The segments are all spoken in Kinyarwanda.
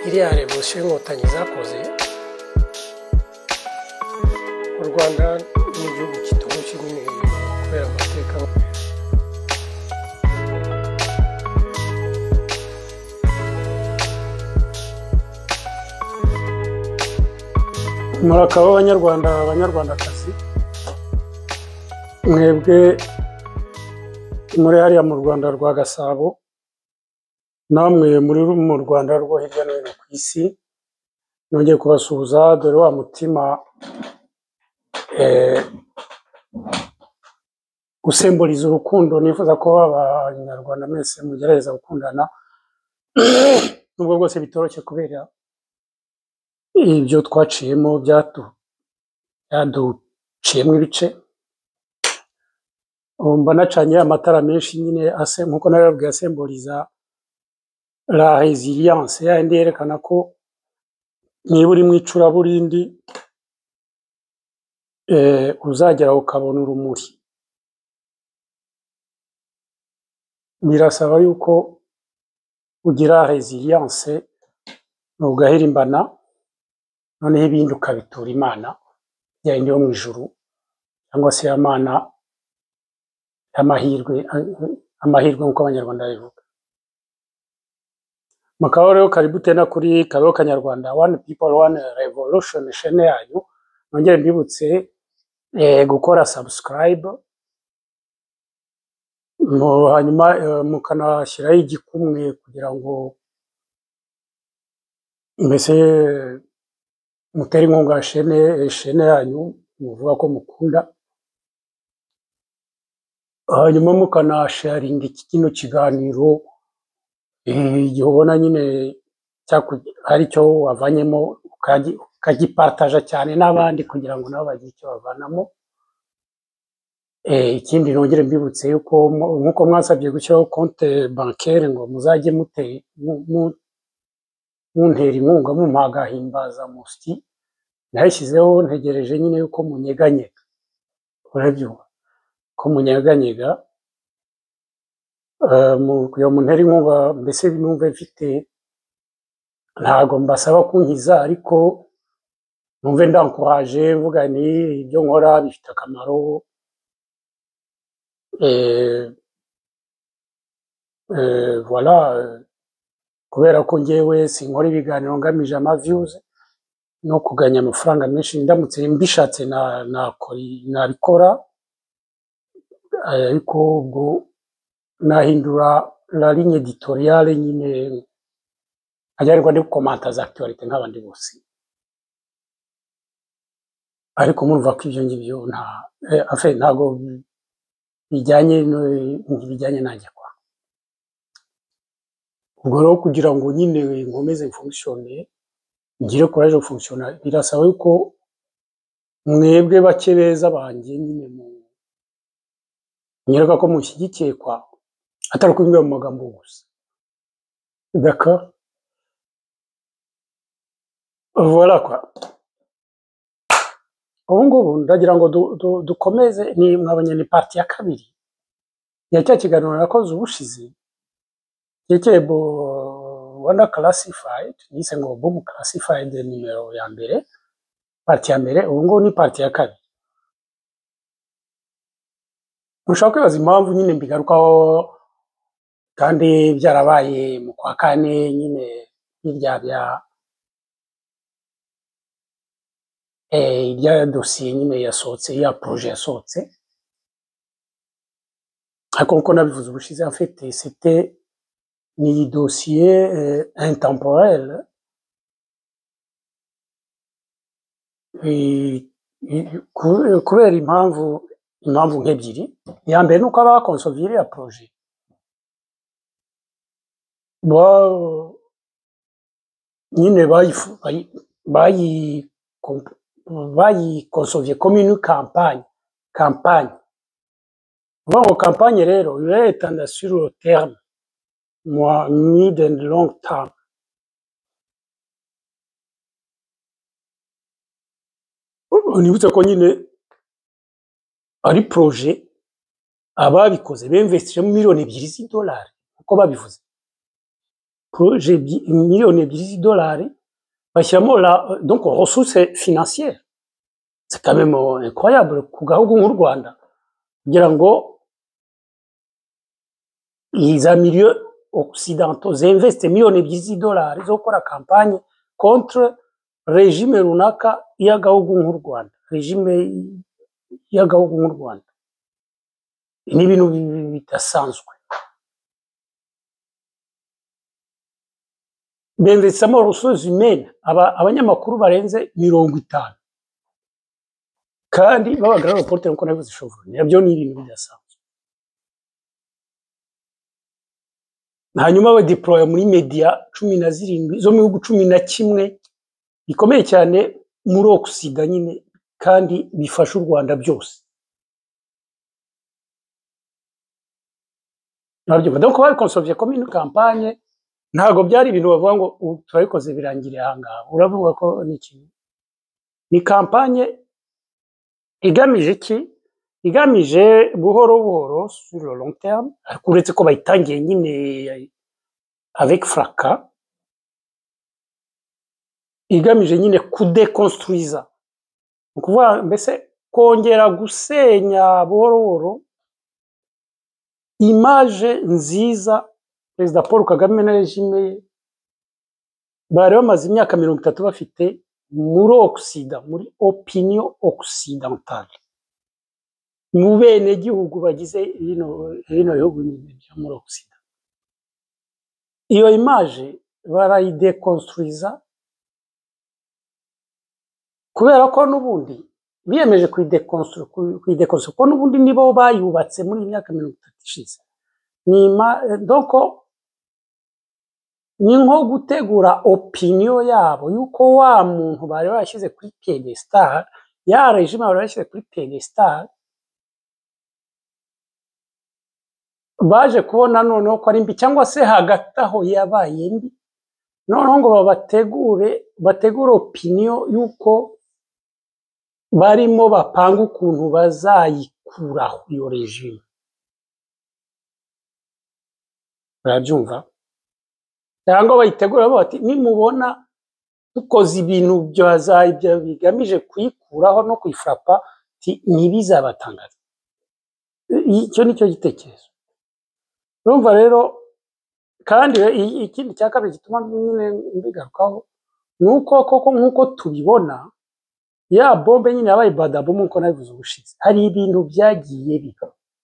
iriya revolution inkotanyi zakoze u Rwanda n'igihugu kitoroshye nyine kubera amateka murakaba abanyarwandakazi mwebwe muri hariya mu Rwanda rwa Gasabo namwe muri mu Rwanda rwo hirya no hino ku isi nongeye kubasuhuza dore wa mutima usemboliza urukundo nifuza ko abanyarwanda mwese mugerageza gukundana nubwo bwose bitoroshye kubera ibyo twaciyemo byaduciyemo ibice mba nacanye amatara menshi nyine nkuko narababwiye asemboliza la résilience yandi yerekana ko niba uri mu icuraburindi uzagera ukabona urumuri. Birasaba yuko ugira résilience ugahirimbana noneho ibindi ukabitura Imana yayindi yo mu ijuru cyangwa se Imana amahirwe nk'uko abanyarwanda babivuga. Mukaba rero karibu tena kuri Kabeho Kanyarwanda, one people one revolution chaîne yanyu. Nongere mbibutse gukora subscribe hanyuma mukanashyiraho igikumwe kugira ngo mbese mutere inkunga chaîne yanyu muvuga ko mukunda, hanyuma mukanasharinga kino kiganiro igihe ubona nyine hari icyo wavanyemo ukagipartaja cyane n'abandi kugira ngo nabo bagire icyo bavanamo. Ikindi nongere mbibutse yuko nk'uko mwasabye gushyiraho konte bancaire ngo muzajye muntera inkunga mumpagahimbaza musti nayishyizeho ntegereje nyine yuko munyeganyega, urabyumva ko munyeganyega kugira muntera inkunga mbese numve mfite, ntago mbasaba kunkiza ariko numve ndankuraje mvuga ni ibyo nkora bifite akamaro. Voilà, kubera ko ngewe sinkora ibiganiro ngamije ama views no kuganya amafaranga menshi, ndamutse mbishatse nabikora ariko ubwo nahindura la ligne editoriale nyine ajyarirwa ndi komanta za actualité nk'abandi bose, ariko murumva ko ibyo ngibyo ntago bijyanye nanjye kwa. Ubwo rero kugira ngo nyine nkomeze mfunctionne ngire courage yo functiona birasaba yuko mwebwe bake beza banjye nyine nyereka ko mushyigikiye kwa atari kubimbwira mu magambo gusa. D'accord, voilà quoi. Ubu ngubu ndagira ngo dukomeze mwabonye ni parti ya kabiri ya cya kiganiro nakoze ubushize yekeye Rwanda classified, nise ngo boom classified nimero ya mbere, parti ya mbere. Ubu ngubu ni parti ya kabiri. Mushaka kwibaza impamvu nyine mbigarukaho kandi byarabaye mu kwa kane nyine hirya bya dosiye nyine yasohotse ya projet yasohotse, ariko uko nabivuze ubushize en fait c'était ni dossier intemporel kubera impamvu nk'ebyiri. Iya mbere nuko abakonsovire ya projet nyine bayikonsovye comme une campagne. Uvuga campagne rero iretanda sur le terme mid and long term. Nibutse ko nyine ari projet ababikoze bemvestije mu miliyoni 2 z'idolari uko babivuze. projet miliyoni ebyiri z'idolari bashyiramo donc ressources financières. C'est quand même incroyable ku gahugu nk'u Rwanda kugira ngo za milieux occidentaux zinveste miliyoni ebyiri z'idolari zo gukora campagne contre régime runaka y'agahugu nk'u Rwanda, régime y'agahugu nk'u Rwanda. Ni ibintu bidasanzwe. Bemvetsamo ressources humaines abanyamakuru barenze 50 kandi babaga reporter nko nabivuze shovu. Nabyo ni ibintu bidasanzwe. Hanyuma ba deploy muri media 17 zo mu bihugu 11 bikomeye cyane muri Occident nyine kandi bifasha u Rwanda byose. Nabyo donc bari conserver comme une campagne, ntago byari ibintu bavuga ngo turabikoze birangiriye ahangaha. Uravuga ko ni campagne igamije iki? Igamije buhoro buhoro sur le long terme, uretse ko bayitangiye nyine avec fracas, igamije nyine kudeconstruiza, ukuvuga mbese kongera gusenya buhoro buhoro image nziza Perezida Paul Kagame na regime ye bari bamaze imyaka 30 bafite muri Occident, muri opinion occidentale, mu bene gihugu bagize bino bihugu byo muri Occident. Iyo image barayideconstruiza kubera ko n'ubundi biyemeje kuideconstruire ko n'ubundi nibo bayubatse muri imyaka 30 ishize. Donc ni nko gutegura opinion yabo yuko wa muntu bari bashyize kuri piedestal, ya regime bari bashyize kuri piedestal, baje kubona noneho ko ari mbi cyangwa se hagati aho yabaye mbi, noneho ngo bategure opinion yuko barimo bapanga ukuntu bazayikuraho iyo regime. Urabyumva? Cyangwa bayitegura bati nimubona dukoze ibintu byo bigamije kuyikuraho no kuyifrapa ntibizabatangaza. Icyo nicyo gitekerezo. Urumva rero kandi ikindi cya kabiri gituma nyine mbigarukaho nuko koko nkuko tubibona ya bombe nyine yabaye badabomu nko nabivuze ubushize, hari ibintu byagiye biba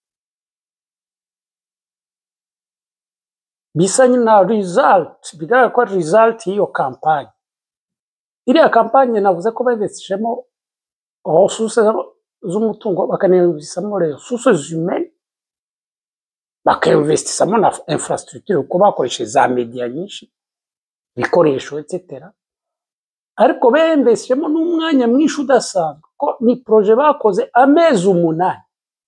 bisa na result, bigaragara ko result y'iyo campagne. Iriya campagne navuze ko bayivestishemo ressources z'umutungo, bakanayivestishamo ressources humaines, bakayivestishamo na infrastructure uko bakoresheje za media nyinshi, bikoresho etc. Ariko bembeshemo n'umwanya mwinshi udasanzwe ko ni projet bakoze amezi 8.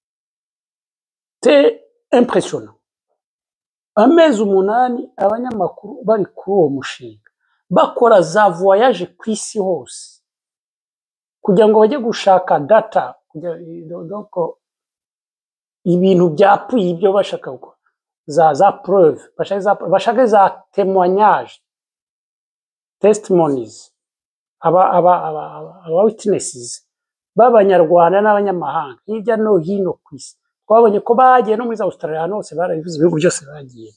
C'est impressionnant. Amezi 8 abanyamakuru bari kuri uwo mushinga bakora za voyage ku isi hose kugira ngo bajye gushaka data, donc ibintu byapfuye ibyo bashaka gukora, za preuve, bashaka za témoignages, testimonies, aba witnesses b'abanyarwanda n'abanyamahanga hirya no hino ku isi. Twabonye ko bagiye no muri Australia hose, barabivuze ibihugu byose bagiye,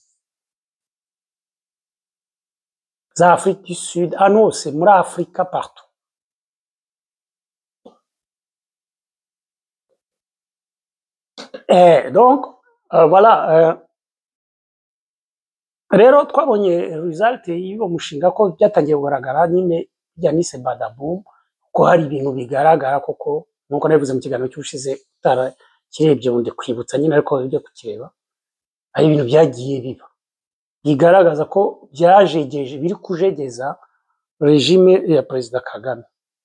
za Afrique du Sud, hose muri Afrika partout. Donc voilà, rero twabonye result y'uwo mushinga ko byatangiye kugaragara nyine byanise badaboom, ko hari ibintu bigaragara koko nkuko nabivuze mu kiganiro cy'ushize kirebye ubundi kwibutsa nyine, ariko ibyo kukireba ari ibintu byagiye biba bigaragaza ko byajegeje, biri kujegeza regime ya Perezida Kagame.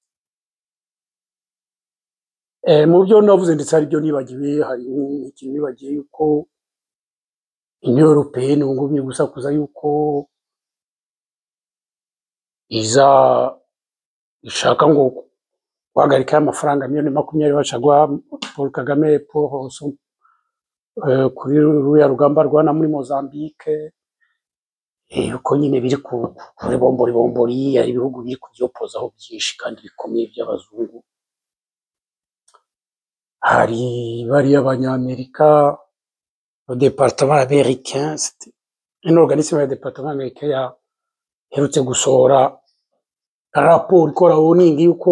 Mu byo navuze ndetse hari byo nibagiwe, hari ikintu nibagiye yuko Union Européenne ngo biri gusakuza yuko ishaka ngo guhagarika amafaranga miliyoni 20 bacagwa Paul Kagame kuri ruya rugamba rwana muri Mozambique, yuko nyine biri kuri bombori hari ibihugu biri kubyopozaho byinshi kandi bikomeye by'abazungu. Hari bariya abanyamerika, le département américain, une organisme ya département américain yaherutse gusohora raporo ikora warning yuko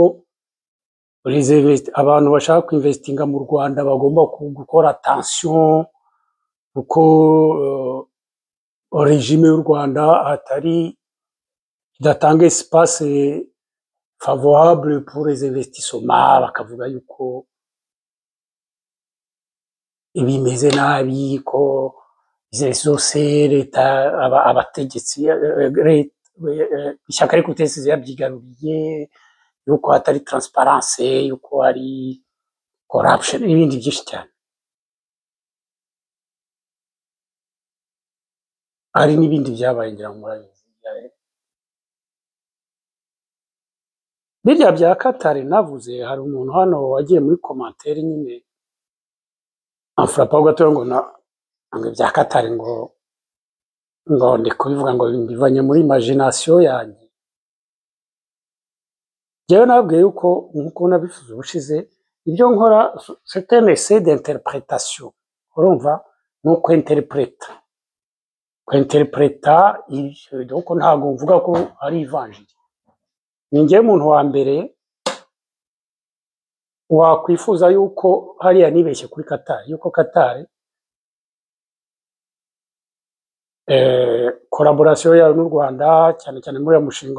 abantu bashaka kuinvestinga mu Rwanda bagomba gukora attention kuko regime y'u Rwanda atari idatanga espace favorable pour les investissements, bakavuga yuko ibimeze nabi, ko zose leta abategetsi ishyaka ariko utesize yabyigaruriye, yuko hatari transparence, yuko hari corruption n'ibindi byinshi cyane. Hari n'ibindi byabaye ngira ngo murabizi. Birya bya Qatar navuze, hari umuntu hano wagiye muri commentaire nyine amfrapa gato ngo bya Qatar ngo ndi kubivuga ngo bivanye muri imagination yanjye. Jewe nabwiye yuko nkuko nabifuza ubushize, ibyo nkora c'est un essai d'interprétation, urumva, no kwinterpreta donc ntabwo mvuga ko ari evangelii. Ninjye umuntu wa mbere wakwifuza yuko hariya nibeshye kuri Qatar, yuko Qatar collaboration yayo n'u Rwanda cyane cyane muri umushinga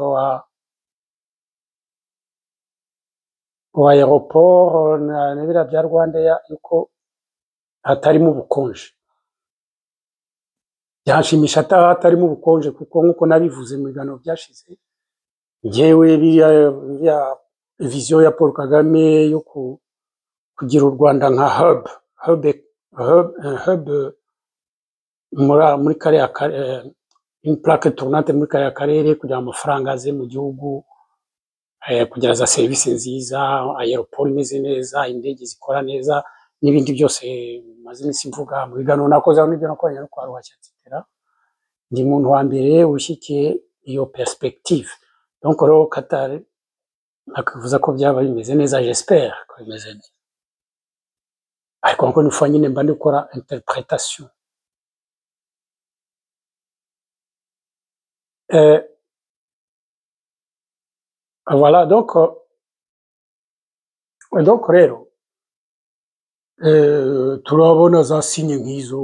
wa aeroport n'ibira bya Rwanda yuko hatarimo ubukonje. Byashimisha hatarimo ubukonje kuko nkuko nabivuze mu biganiro byashize, njyewe biriya vision ya Paul Kagame yo kugira u Rwanda nka hub muri kariya une plaque tournante muri kariya karere, kugira amafaranga aze mu gihugu, kugira za serivisi nziza, aeroport imeze neza, indege zikora neza n'ibindi byose maze iminsi mvuga mu biganiro nakoze n'ibyo nakoranye no kwa Ruhashya etc. Ndi muntu wa mbere ushyikiye iyo perspective. Donc rero Qatar akavuza ko byaba bimeze neza, j'espère ko bimeze neza, ariko encore une fois nyine mba ndikora interprétation. Voilà, donc rero turabona za signe nk'izo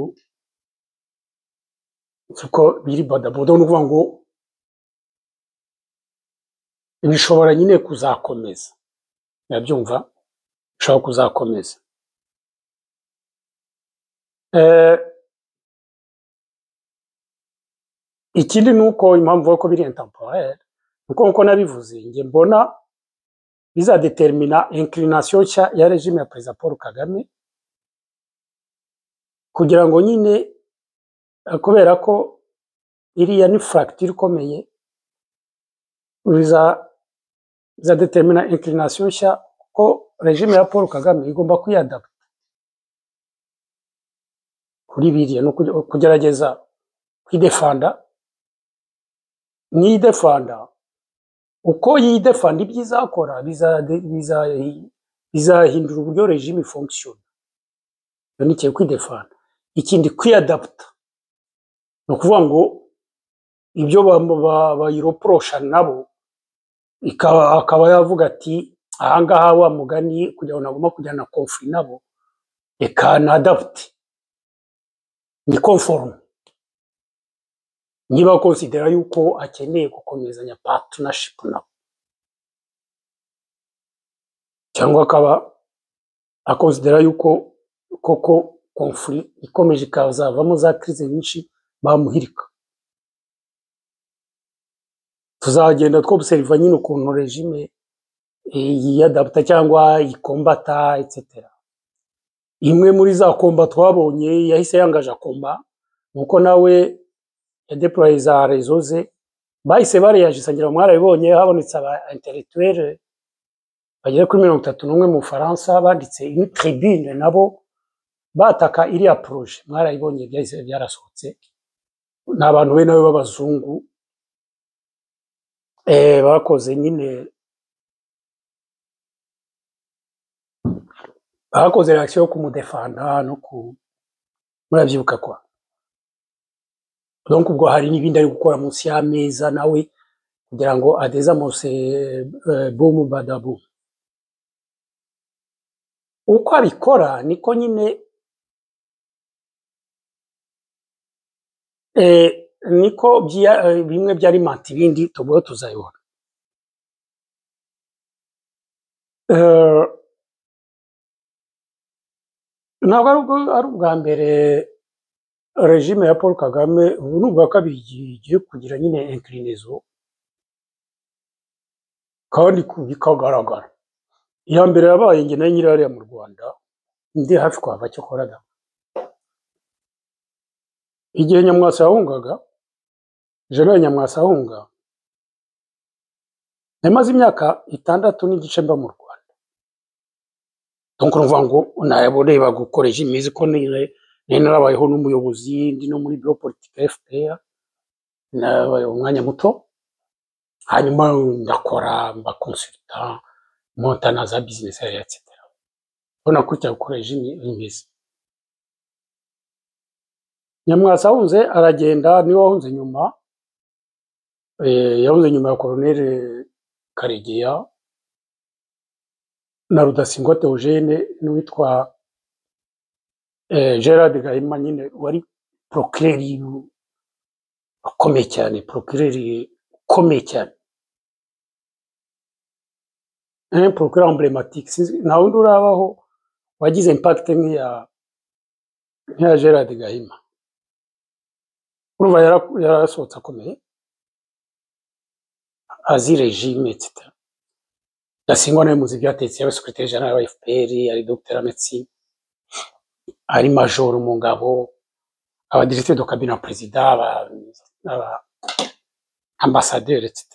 kuko biri bodaboda, n'uvuga ngo bishobora nyine kuzakomeza, yabyumva, bishobora kuzakomeza. Ikindi nuko impamvu ko biri intemporel, nuko nabivuze, nge mbona bizadetermina inclination ya regime ya Perezida Paul Kagame, kugira ngo nyine kubera ko iriya ni fracture ikomeye, bizadetermina inclination nshya ko regime ya Paul Kagame igomba kwiadapta kuri biriya, no kugerageza kwidefanda, nidefanda uko yidefanda ibyizakora bizahindura uburyo regime fonction. Yo nikiye kwidefanda. Ikindi kwiadapta no kuvuga ngo ibyo bayiroprosha nabo akaba yavuga ati ahangaha wa mugani kugira ngo nagomba kujyana conflit nabo, eka na adapt ni conforme, niba considera yuko akeneye gukomezanya partnership nabo, cyangwa akaba akonsidera yuko koko conflit ikomeje ikazavamo za crise nyinshi bamuhirika. Tuzagenda twobserva nyine ukuntu regime yiyadapta cyangwa ikombata etc. Imwe muri za komba twabonye yahise yangaje komba, nuko nawe yadeploye za réseau ze, bahise bareyagisangira mwarabibonye, habonetse aba intellectuel bagera kuri 31 mu Faransa banditse une tribune nabo bataka iriya projet, mwarabibonye byarasohotse. ni abantu be nawe b'abazungu bakoze nyine bakoze reaction yo kumudefanda no murabyibuka kwa. Donc ubwo hari n'ibindi ari gukora munsi y'ameza nawe kugira ngo adezamose boom badabu. Uko abikora niko nyine niko bimwe byari mati bindi tubwo tuzayibona. Ntabwo ari ubwa mbere regime ya Paul Kagame, ubu ni ubwa kabiri igiye kugira nyine inclinaison kandi bikagaragara. Iya mbere yabaye nge nayo nyiri hariya mu Rwanda ndi hafi kwava cyo koraga. Igihe Nyamwasa yahungaga, General Nyamwasa ahunga, yamaze imyaka 6 n'igice mba mu Rwanda. Donc urumva ngo nayaboreba gukoresha imizi ko narabayeho n'umuyobozi ndi no muri bureau politique FPR nabaye umwanya muto, hanyuma ndakora mba consultant montana za business etc. Bona kujya gukoresha imizi. Nyamwasa ahunze aragenda, niwe wahunze nyuma, yahunze nyuma ya Colonel Karegeya na Rudasingwa Theogene n'uwitwa Gerard Gahima nyine wari procureur ukomeye cyane, procureur ukomeye cyane, un procureur emblématique. Na wundi urabaho wagize impact nk'iya Gerard Gahima. Urumva yarasohotse akomeye azi regime etc. Ndasingwa nawe muzi byatetse yawe secrétaire général wa FPR, ari docteur en médecine, ari major mu ngabo, aba directeur de cabinet président, aba ambassadeur etc.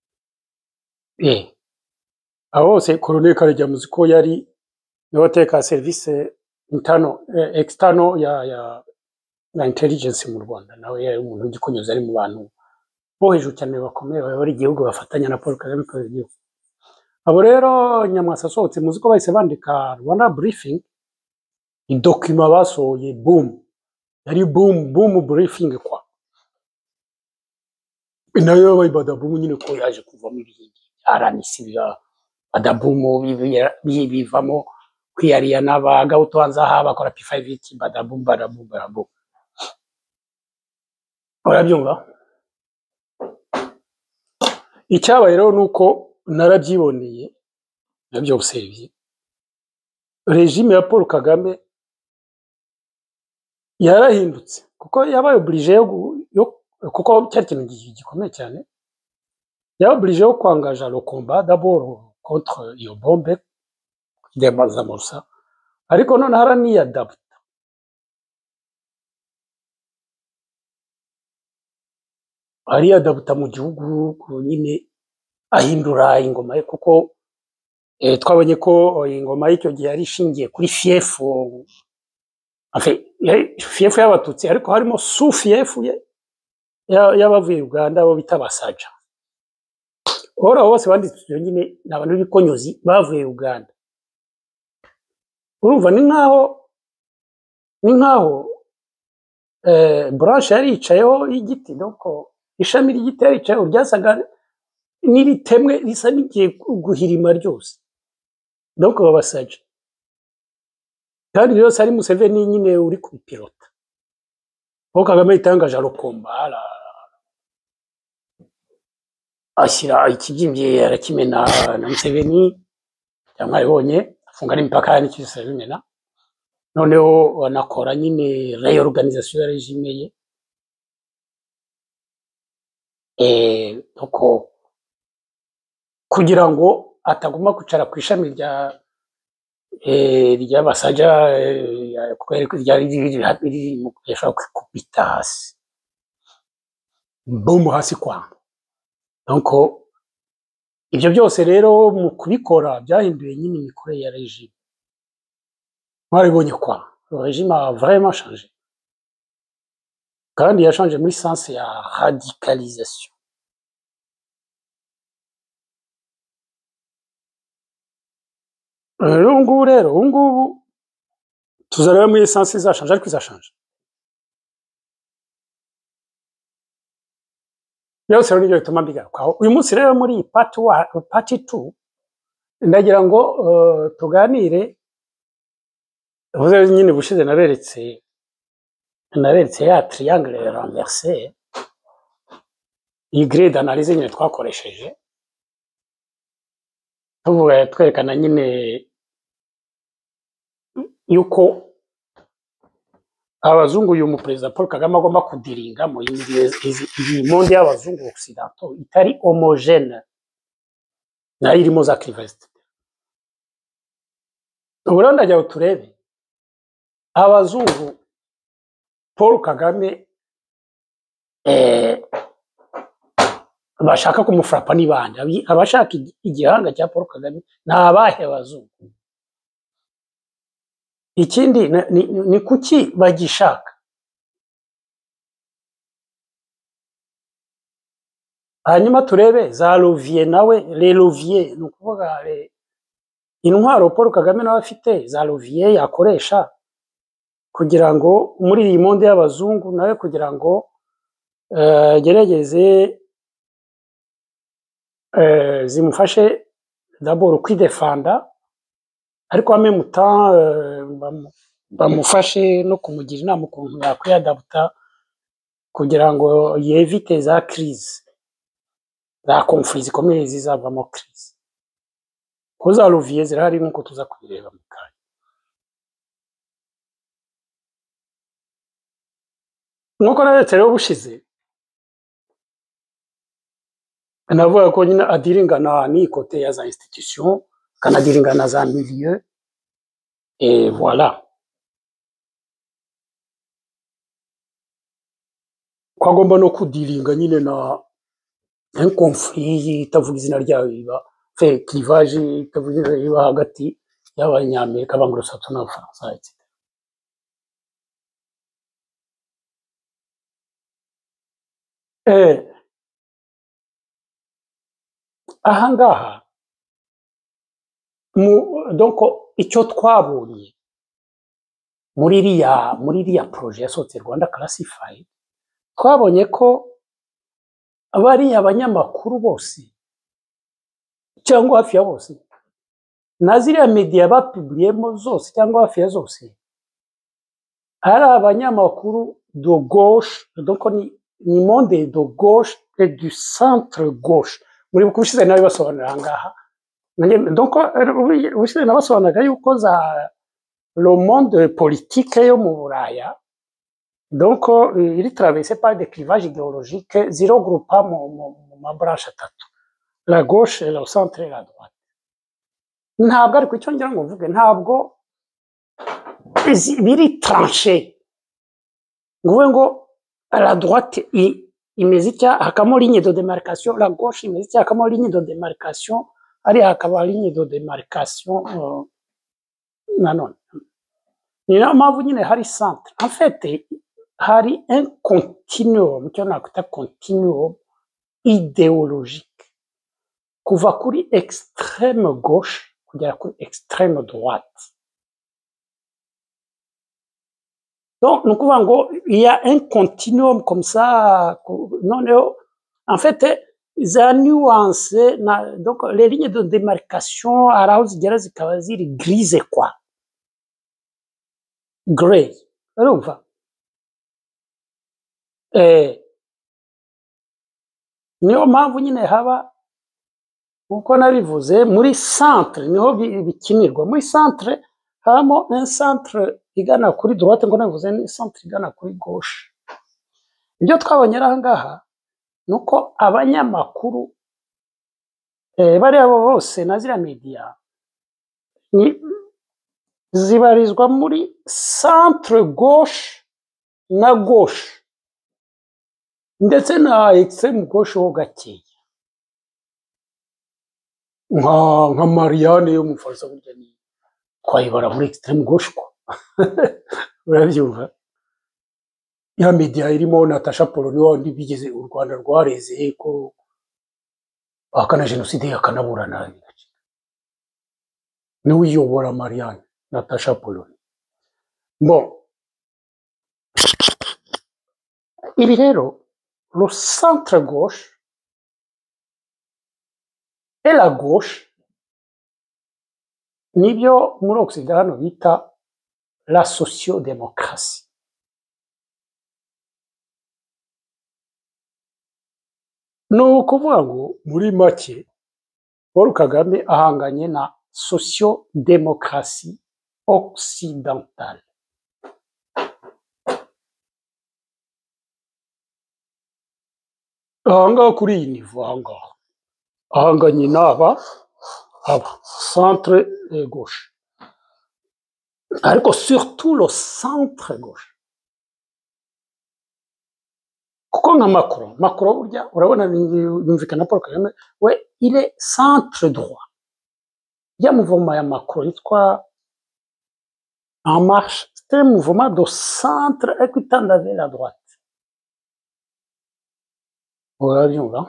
Aho c'est colonel Karegeya muzi ko yari n'abateka service intano external ya intelligence mu Rwanda, nawe yari umuntu ugikonyeza ari mu bantu bo hejuru cyane bakomeye bari igihugu bafatanya na Paul Kagame ko igihugu. Abo rero Nyamwasa asohotse muzi ko bahise bandika Rwanda briefing, document basohoye boom, yari boom briefing kwa. Nayo bayibadabu nyine ko yaje kuvamo ibindi aranisiba badabumu bivamo kwiyariya n'abaga utoanza ha bakora P5 iki badabu. Urabyumva? Icyabaye rero nuko narabyiboneye nabyo observe regime ya Paul Kagame yarahindutse kuko yabaye obligé yo kuko cyari kintu gikomeye cyane, yabaye obligé yo kwangaja le combat d'abord contre iyo bombe demaza musa, ariko none harani adapt ari adabuta mu gihugu nyine ahindura ingoma ye kuko twabonye ko ingoma y'icyo gihe yari ishingiye kuri fief fief y'abatutsi, ariko harimo sous fief y'abavuye Uganda bo bita basaja. Ora bose banditse nyine n'abantu b'ikonyozi bavuye Uganda. Urumva ni nkaho branche yari yicayeho y'igiti, doko ishami ry'igiti yari yicayeho ryasaga n'iritemwe risa n'igiye guhirima ryose, doko babasaje. Kandi rero sari Museveni nyine uri ku pilota. Paul Kagame itangaje arokomba ashyira ikibyimbye arakimena na Museveni yamwabonye afunga n'imipaka n'ikisa bimena, noneho wanakora nyine reorganisation ya regime ye uko kugira ngo ataguma kwicara ku ishami rya basaja kuko ryari riri mu kwesha kwikubita hasi bomu hasi kwa. Donc ibyo byose rero mu kubikora byahinduye nyine imikorere ya regime. Mwaribonye kwa regime a vraiment changé. kandi yashanje muri sens ya radicalisation. Ubu ngubu tuzareba muri sens izashanje, ariko izashanje yose. Rero nibyo bituma mbigarukaho uyu munsi. Rero muri part 2 ndagira ngo tuganire. Uvuze nyine bushize naberetse ya triangle renversé, iyi grille d'analyse nyine twakoresheje tuvuga, twerekana nyine yuko abazungu uyu muperezida Paul Kagame agomba kudiringa mu iyi monde y'abazungu occidentaux itari homogène, nayo irimo za clivage. Ubu rero ndagira ngo turebe abazungu Paul Kagame bashaka kumufrapa n'ibandi. Abashaka igihanga cya Paul Kagame ni abahe bazungu? Ikindi ni kuki bagishaka? Hanyuma turebe za Louvier nawe, les Louvier ni ukuvuga intwaro Paul Kagame nawe afite, za Louvier yakoresha kugira ngo muri iyi monde y'abazungu nawe kugira ngo gerageze zimufashe d'abord kwidefanda, ariko en même temps bamufashe no kumugira inama ukuntu yakwiyadabuta kugira ngo yevite za crise, za conflit zikomeye zizavamo crise. Kuza Louvier zirahari nkuko tuza kubireba mu kanya. Nuko naretse rero bushize navuga ko nyine adiringana ni côté ya za institution, kanadiringana za milieu, et voilà ko agomba no kudiringa nyine na un conflit itavuga izina ryayo, iba fait clivage itavuga izina iba hagati y'abanyamerika, abanglo-saxon n'abafaransa, etc. Ahangaha donc icyo twabonye muri iriya projet yasohotse Rwanda Classified, twabonye ko abari abanyamakuru bose cyangwa hafi ya bose na ziriya media bapubliyemo zose cyangwa hafi ya zose ari abanyamakuru de gauche, donc ni monde de gauche et du centre gauche. Muri bushize nawe basobanura ahangaha, donc bushize nabasobanuraga yuko za le monde politique yo mu Buraya, donc il est traversé par des clivages idéologiques zero groupa mu mabranche atatu, la gauche, le centre et la droite. Ntabwo ariko icyo ngira ngo mvuge, ntabwo biri tranché ngo la droite imeze icya hakamo ligne de démarcation, la gauche imeze icya hakamo ligne de démarcation, ari hakaba ligne de démarcation nanone. Ni nayo mpamvu nyine hari centre. En fait hari un continuum, cyo nakwita continuum idéologique kuva kuri extrême gauche kugera kuri extrême droite. Donc nous pouvons ngo il y a un continuum comme ça, non, en fait za nuance donc les lignes de démarcation araho zigera zikaba ziri grise quoi, gray, urumva. Niyo mpamvu nyine haba uko nabivuze muri centre niho bikinirwa. Muri centre habamo un centre igana kuri droite, ngo navuze ni centre igana kuri gauche. Ibyo twabonye ahangaha nuko abanyamakuru bari abo bose na ziriya media zibarizwa muri centre gauche na gauche ndetse na extreme gauche ho gakeya, nka Marianne yo mu Faransa burya ni twayibara muri extreme gauche ko urabyumva. ya media irimo Natasha Poloni wandi bigeze u Rwanda rwareze ko akana genocide akanaburana ni uyobora Marianne Natasha Poloni. Bon, ibi rero le centre gauche et la gauche nibyo muri Occident hano bita la sociodémocratie. No ukuvuga ngo muri make Paul Kagame ahanganye na sociodémocratie occidentale. Ahangaha kuri iyi nivo ahangaha ahanganye n'aba centre gauche, ariko surtout le centre gauche, kuko nka Macron burya urabona yumvikana Paul Kagame we il est centre droit. Ya mouvement ya Macron yitwa En Marche, c'était un mouvement de centre écoutant vers la droite. Urabyumva?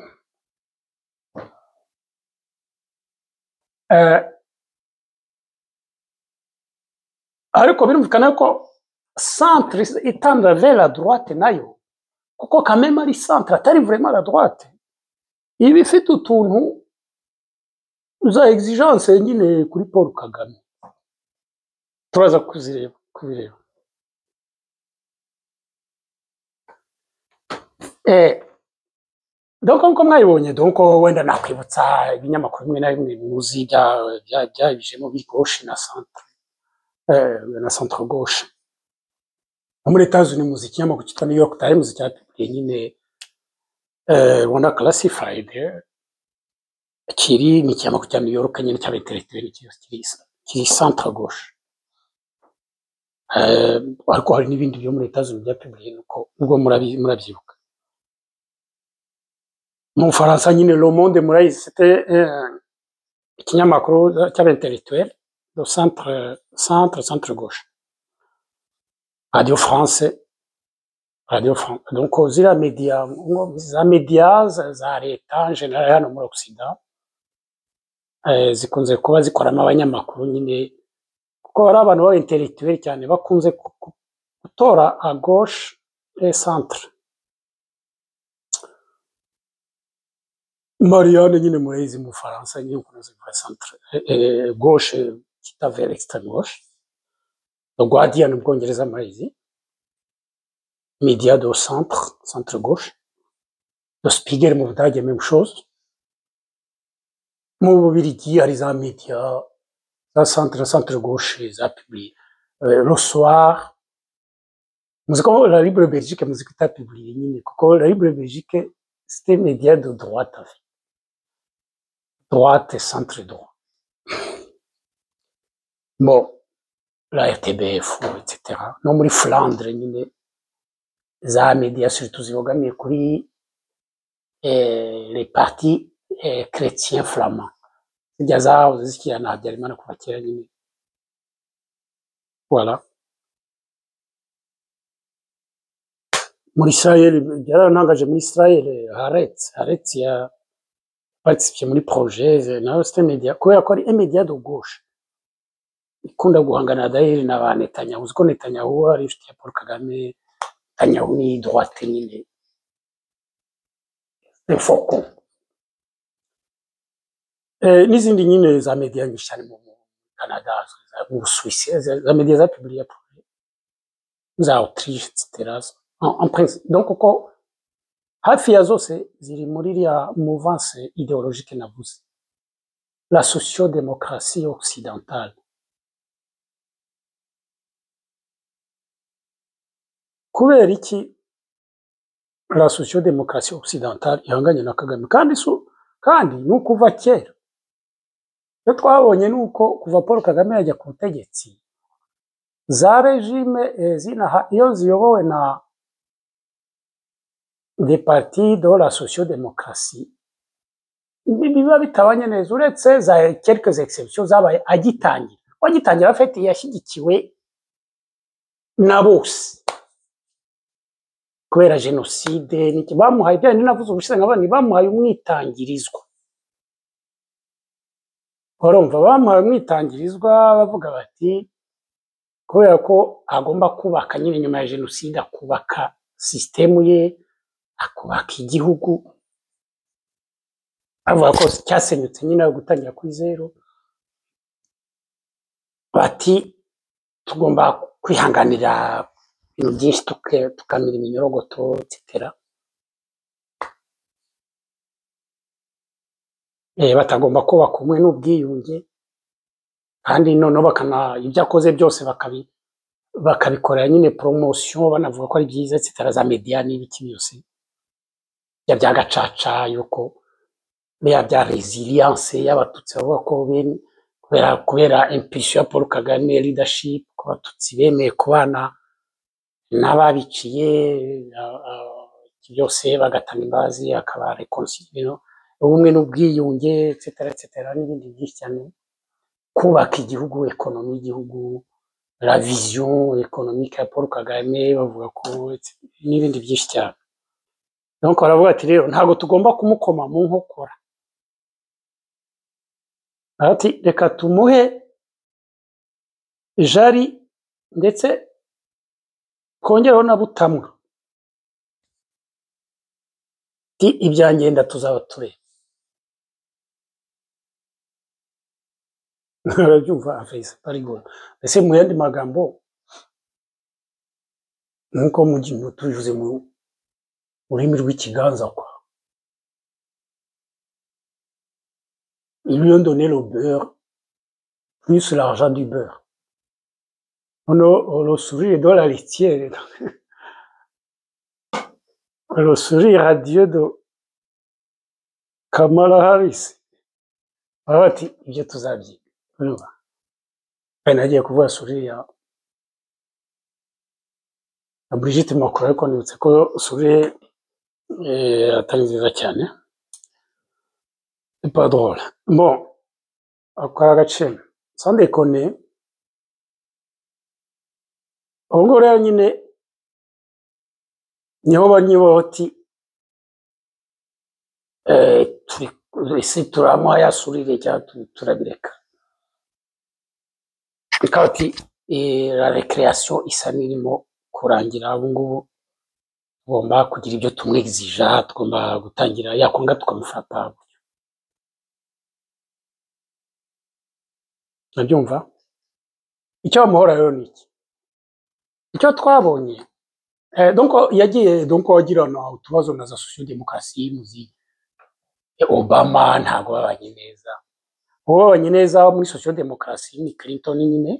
Ariko birumvikana ko centre itanda vers la droite nayo, kuko quand même ari centre atari vraiment la droite, iba ifite utuntu za exigence nyine kuri Paul Kagame. Turaza kubireba. Donc comme mwayibonye, donc wenda nakwibutsa ibinyamakuru bimwe na bimwe muzi byabijemo biri gauche na centre gauche. Muri États-Unis muzi ikinyamakuru cyitwa New York Times cyapubliye nyine Rwanda Classified, kiri ni ikinyamakuru cya New York nyine cy'abaintellectuel kiri centre gauche. Ariko hari n'ibindi byo muri États-Unis byapubliye nuko ubwo murabyibuka. Mu Faransa nyine Le Monde murayizi, c'était ikinyamakuru cy'abaintellectuel de centre gauche. Radio France, donc ziriya media za media za leta en general hano muri Occident zikunze kuba zikoramo abanyamakuru nyine, kuko ari abantu b'abaintellectuel cyane bakunze gutora à gauche et centre. Marianne nyine murayizi mu Faransa nyine ukunze kuva centre gauche kita vers l'extrême gauche. Le Guardian mu Bwongereza murayizi, Media de centre gauche. Le Spiegel mu Budage même chose. Mu Bubiligi hari za media za centre gauche za publié. Le Soir, muzi ko la Libre Belgique muzi ko itapubliye nyine, kuko la Libre Belgique c'était média de droite, droite et centre droit. Bon, la RTBF, etc. No muri Flandre nyine za media surtout zibogamiye kuri les partis chrétiens flamands. Zijya zahoze zikirana Habyarimana kuva kera nyine. Voilà. Muri Israel byaranangaje, muri Israel Haaretz ya participé muri projet nayo c'était media, kubera ko ari media de gauche ikunda guhangana d'ailleurs na ba Netanyahu. Uziko Netanyahu ari inshuti ya Paul Kagame, Netanyahu ni droite nyine de faucon. N'izindi nyine za media nyinshi cyane mu Canada, mu Suisse, za media za publié za Autriche, etc. En principe, donc uko hafi ya zose ziri muri ya mouvance idéologique navuze, la sociodémocratie occidentale. Kubera iki la sociodémocratie occidentale ihanganye na Kagame? Kandi nukuva kera cyo twabonye nuko kuva Paul Kagame yajya ku butegetsi, za regime iyo ziyobowe na des partis de la sociodémocratie biba bitabanye neza, uretse za quelques exceptions zabaye agitangira afite yashyigikiwe na bose. kubera jenoside niki bamuhaye bya navuze ubushize nk'abandi bamuhaye umwitangirizwa urumva bamuhaye umwitangirizwa bavuga bati kubera ko agomba kubaka nyine nyuma ya jenoside akubaka system ye akubaka igihugu avuga ko cyasenyutse nyine gutangira kuri zero bati tugomba kwihanganira ibintu byinshi tukamira iminyorogoto etc. Batagomba kubaka umwe n'ubwiyunge kandi noneho bakana ibyo akoze byose bakabikorera nyine promotion banavuga ko ari byiza etc. za media n'ibiki byose bya gacaca yuko bya resilience y'abatutsi bavuga ko kubera impulsion ya Paul Kagame leadership ko abatutsi bemeye kubana n'ababiciye byose bagatanga imbabazi akaba reconciliation ubumwe n'ubwiyunge etc. n'ibindi byinshi cyane kubaka igihugu ekonomi y'igihugu la vision économique ya Paul Kagame bavuga ko n'ibindi byinshi cyane donc baravuga ati rero ntago tugomba kumukoma mu nkokora ati reka tumuhe jari ndetse kongeraho na butamwa ibyangenda tuzaba tureba arabyumva afise parigo ese mu yandi magambo nkuko mu tuvuze mu ururimi rw'ikiganza kwa ils lui ont donné le beurre plus l'argent du beurre le sourire de la laitière le sourire radieux de Kamala Harris ati ibyo tuzabyiga urumva nagiye kuvuga sourire ya Brigitte Macron ariko nibutse ko sourire atari nziza cyane c'est pas drôle bon akora gace sans déconner ubwo rero nyine niho banyiboti ese turamuha yasurire cyangwa turabireka ikati la récréation isa n'irimo kurangira ubu ngubu tugomba kugira ibyo tumwexija tugomba gutangira yakonga tukamufata nabyumva icyo bamuhora rero niki icyo twabonye donc yagiye donc wagirana utubazo na za social démocratie muzi Obama ntago babanye neza babanye neza muri social démocratie ni Clinton nyine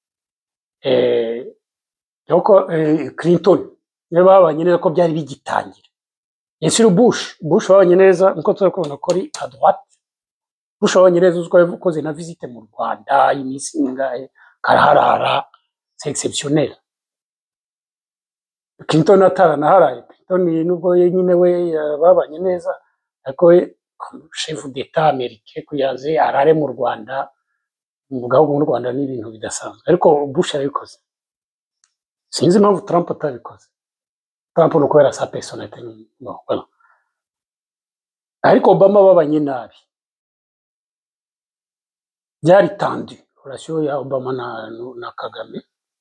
donc Clinton niwe babanye neza ko byari bigitangira Yesiro Bush babanye neza nkuko tuzakubona ko ari à droite Bush babanye neza uzko yavuze na visite mu Rwanda iminsi ingahe karaharara c'est exceptionnel Clinton ataranaharaye Clinton nubwo nyine we babanye neza ariko chef d'etat américain kuyaze arare mu Rwanda umugabo mu Rwanda n'ibintu bidasanzwe ariko Bush yabikoze sinzi impamvu Trump atabikoze Trump no kubera sa personnalité no voilà ariko Obama babanye nabi byari tendu relation ya Obama na Kagame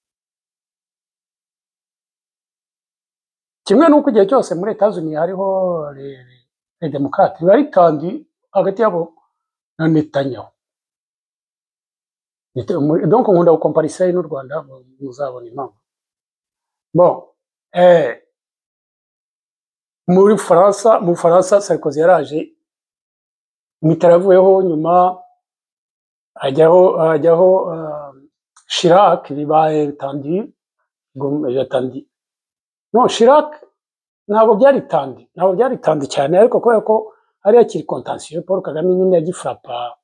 kimwe nuko igihe cyose muri Etats-Unis hariho les démocrates bari tendu hagati yabo na Netanyahu donc on doit comparer n'u Rwanda muzabona impamvu bon mu Faransa Sarkozy yaraje mitaravuyeho nyuma ajyaho Chirac bibaye tendu no Chirac ntabwo byari tandi cyane ariko kubera ko ari akiri contentieux Paul Kagame nyine akifrapa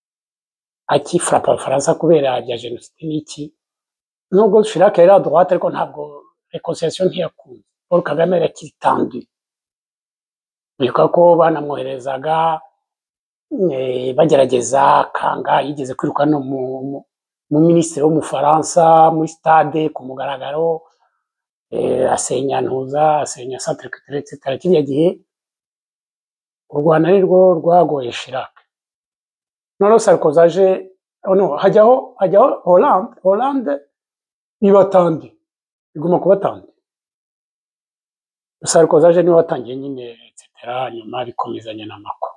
Faransa kubera bya jenoside n'iki nubwo Chirac yari à droite ariko ntabwo reconciliation ntiyakunze Paul Kagame yakiri tendu bika ko banamwoherezaga bagerageza kanga yigeze kwirukana mu ministre wo mu Faransa muri stade ku mugaragaro asenya ntuza asenya centre culturel etc kiriya gihe u Rwanda ni rwo rwagoye Chirac noneho Sarkozy aje no hajyaho Hollande ibatandi iguma kubatandi Sarkozy aje niwe watangiye nyine etc nyuma bikomezanya na Macron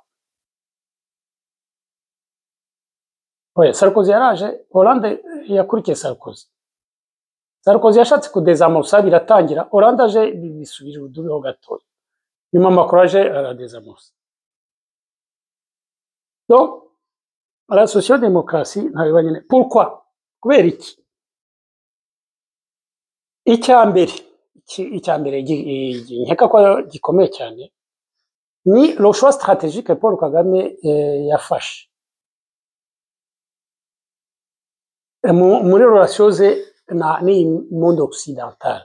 oya Sarkozy yaraje Hollande yakurikiye Sarkozy yashatse kudezamusa biratangira Hollande aje bisubira udubeho gatoya nyuma Macron aje aradezamusa donc la sociodémocratie ntabwo nyine pourquoi kubera iki icyambere nkeka ko gikomeye cyane ni le choix stratégique Paul Kagame yafashe muri relation ze ni monde occidental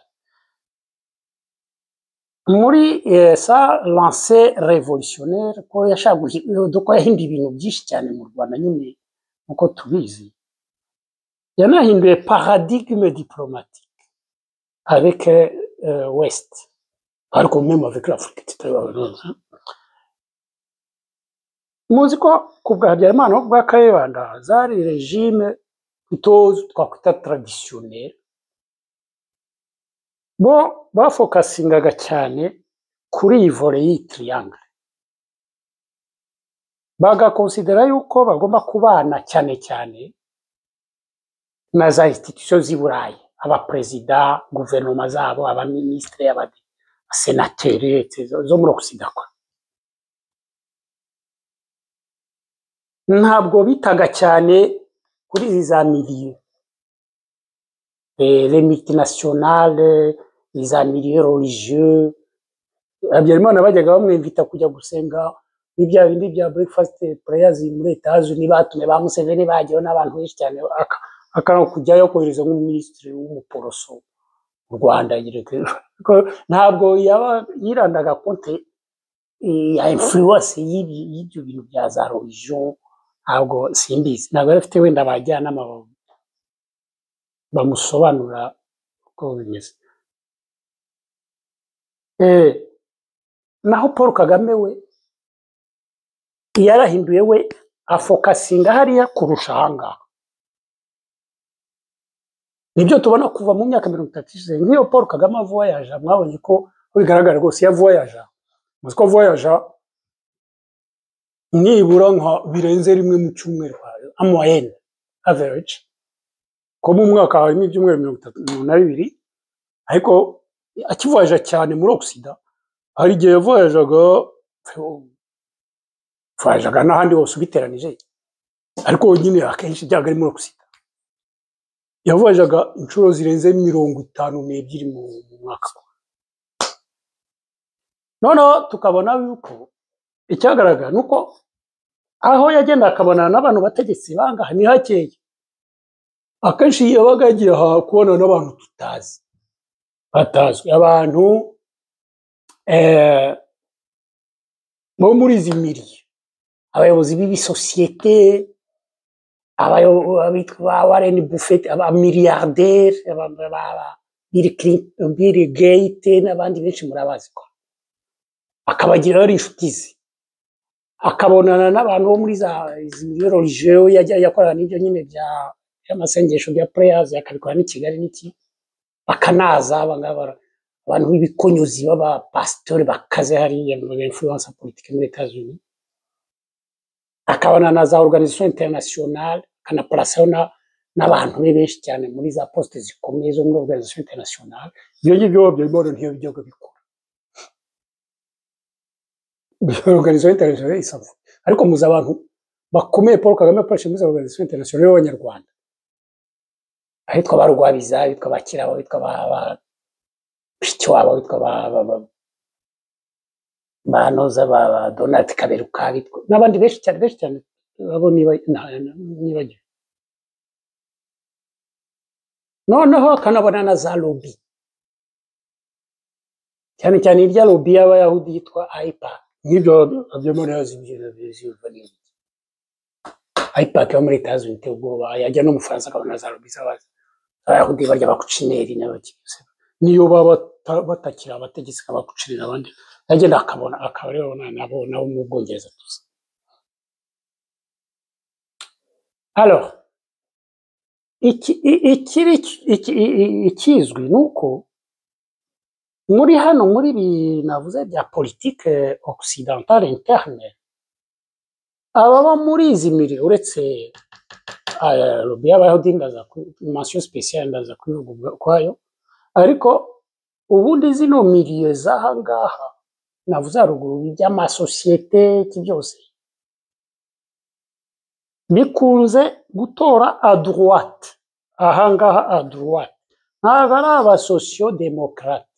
muri sa lancée révolutionnaire ko yashaguje doko yahindi ibintu byinshi cyane mu Rwanda nyine uko tubizi yanahinduye paradigme diplomatique avec Ouest ariko même avec l'Afrique tutabaroza muzi ko kubwa Habyarimana bwa Kayibanda zari regime plutôt twakwita traditionnel bo bafokasingaga cyane kuri iyi volley triangle bagakonsidera yuko bagomba kubana cyane na za institutions z'Iburayi abaperezida guverinoma zabo abaministre abasenateri zo muri Occident ntabwo bitaga cyane kuri za milieu les multinationales les milieux religieux Habyarimana bajyaga bamwimvita kujya gusenga n'ibya bindi bya breakfast prayers muri Etats-Unis batume ba Museveni bagiye n'abantu benshi cyane akano kujyayo kohereza nk'umuministre w'umuporoso mu Rwanda ntabwo yirandaga konte ya influence y'ibyo bintu bya za religion ntabwo simbizi ntabwo afite wenda bajyana bamusobanura uko bimeze naho Paul Kagame we yarahinduye we afokasinga hariya kurusha ahangaha nibyo tubona kuva mu myaka 30 nk'iyo Paul Kagame voyage mwabonye ko bigaragara rwose ya voyage muzi ko voyage nibura nka birenze rimwe mu cyumweru a moyenne average ko mu mwaka harimo ibyumweru 32 ariko akivoyaje cyane muri Occident hari igihe voyajaga n'ahandi hose ubiteranije ariko nyine akenshi byaga ari muri Occident yavoyajaga inshuro zirenze 52 mu mwaka none tukabona yuko icyagaragara nuko aho yagenda akabona n'abantu bategetse bangaha ni hakeye akenshi yabaga yagiye kubona n'abantu batazwi abantu bo muri izi milieu abayobozi b'ibisosiyete abitwa Warren Buffett abamilliardaire Bill Gates n'abandi benshi murabazi ko akabagira ari inshuti ze akabonana n'abantu bo muri izi milieu religieux yakorana n'ibyo nyine bya amasengesho bya prayers yakabikora ni Kigali n'iki bakanaza abantu b'ibikonyuzi baba pastor bakaze hariya mu influence politique muri Etats-Unis akabona na za organisation internationale kana placer n'abantu benshi cyane muri za poste zikomeye zo muri organisation internationale ibyo ngibyo by'imoro ntiyo bijyaga bikora organisation internationale isavu ariko muza abantu bakomeye Paul Kagame afashe muri za organisation internationale y'abanyarwanda ahitwa barugwabiza ahitwa bakirabo ahitwa Pichwabo ahitwa banoza Donald Kaberuka n'abandi benshi cyane abo nibagiwe noneho kanabona na za lobby cyane irya lobby y'abayahudi yitwa AIPAC n'ibyo abyemera yazibyiza AIPAC yo muri Etats-Unis ubwoba yajya no mu Faransa akabona za lobby z'abayahudi barya bakucineri n'abakirose niyo baba batakira abategetsi kabagucirira abandi agenda akabona akaba rero nabo mu Bwongereza tuzi. Alors ikizwi nuko muri hano muri binavuze bya politique occidentale interne ababa muri izi miri uretse y'abayahudi ndaza mention spéciale ndaza kuvuga kwayo, ariko ubundi zino milieu z'ahangaha navuze haruguru by'amasosiyete byose bikunze gutora à droite, ahangaha à droite ntabwo ari abasosiyodemokrate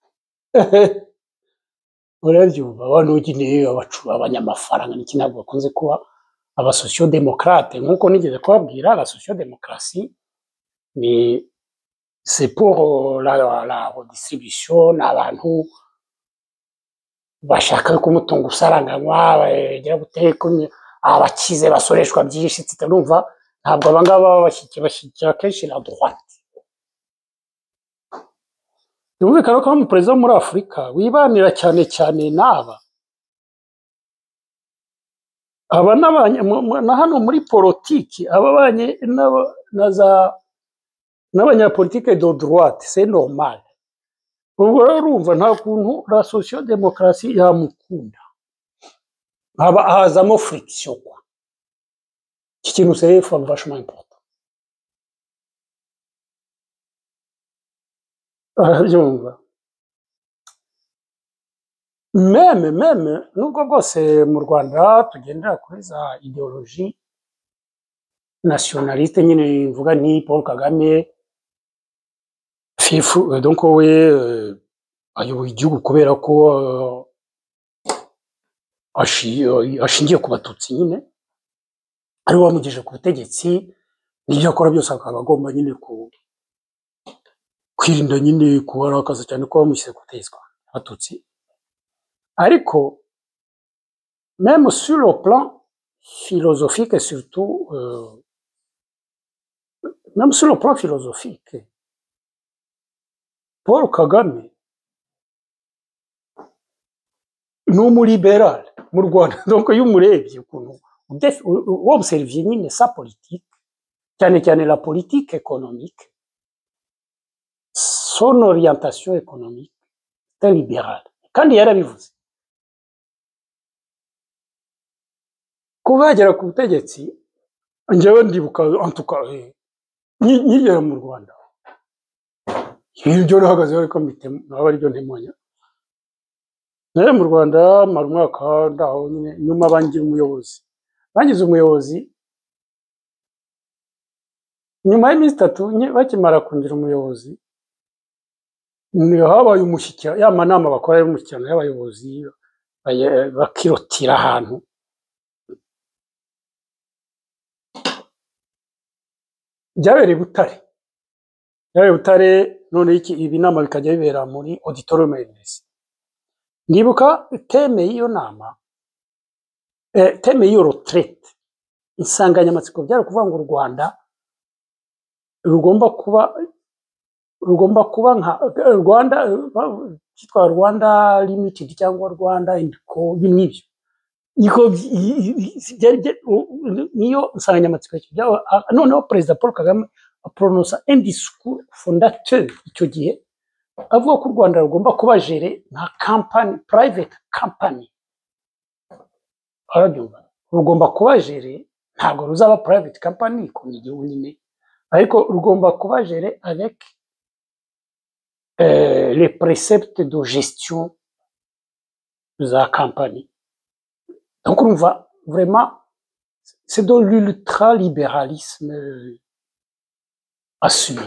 urabyumva abantu nyine abanyamafaranga n'iki ntabwo bakunze kuba abasosiyodemokrate nk'uko nigeze kubabwira. La sociodémocratie ni c'est pour la redistribution, n'abantu bashaka ko umutungo usaranganywa bagira guteka abakize basoreshwa byinshi tutarumva, ntabwo abangaba bashyikira kenshi la droite. Byumvikana ko umuperezida muri Afurika wibanira cyane cyane n'aba na hano muri politiki ababanye n'abanyapolitike de droite, c'est normal. Ubwo rero urumva nta kuntu la sociodémocratie yamukunda, haba hazamo friction quoi. Iki kintu c'est vachement important. Arabyumva. Meme nubwo bwose mu Rwanda tugendera kuri za ideologie nationaliste nyine mvuga ni Paul Kagame fifu donc we ayoboye igihugu kubera ko ashingiye ku batutsi nyine ari wamugeje ku butegetsi, n'ibyo akora byose akaba agomba nyine kwirinda nyine kubarakaza cyane ko bamushyize ku butegetsi abatutsi. Ariko même sur le plan philosophique et surtout même sur le plan philosophique Paul Kagame ni umulibéral mu Rwanda. Donc iyo umurebye ukuntu observe nyine sa politique cyane cyane la politique économique, son orientation économique c'est libérale kandi yarabivuze kuba yagera ku butegetsi. Njyewe ndibuka antuka nkigera mu Rwanda ibyo nahagazeho ariko naba aribyo ntemonya nawe mu Rwanda mara umwaka ndaho nyine nyuma bangize umuyobozi nyuma y'iminsi 3 bakimara kungira umuyobozi habaye umushyikirano y'amanama bakora y'umushyikirano y'abayobozi bakirotira ahantu byabereye Butare none ibi nama bikajya bibera muri auditorium Enes. Ndibuka teme y'iyo nama teme y'iyo retraite insanganyamatsiko byari kuvuga ngo u Rwanda rugomba kuba nka Rwanda cyitwa Rwanda Limited cyangwa Rwanda Indico n'ibyo niyo nsanganyamatsiko noneho Perezida Paul Kagame aprononsa un discours fondateur icyo gihe avuga ko u Rwanda rugomba kuba géré nka company, private company. Arabyumva, rugomba kuba géré ntabwo ruzaba private company ko ni igihugu nyine, ariko rugomba kuba géré avec les préceptes de gestion za company. Donc on va vraiment, c'est de l'ultralibéralisme assumé.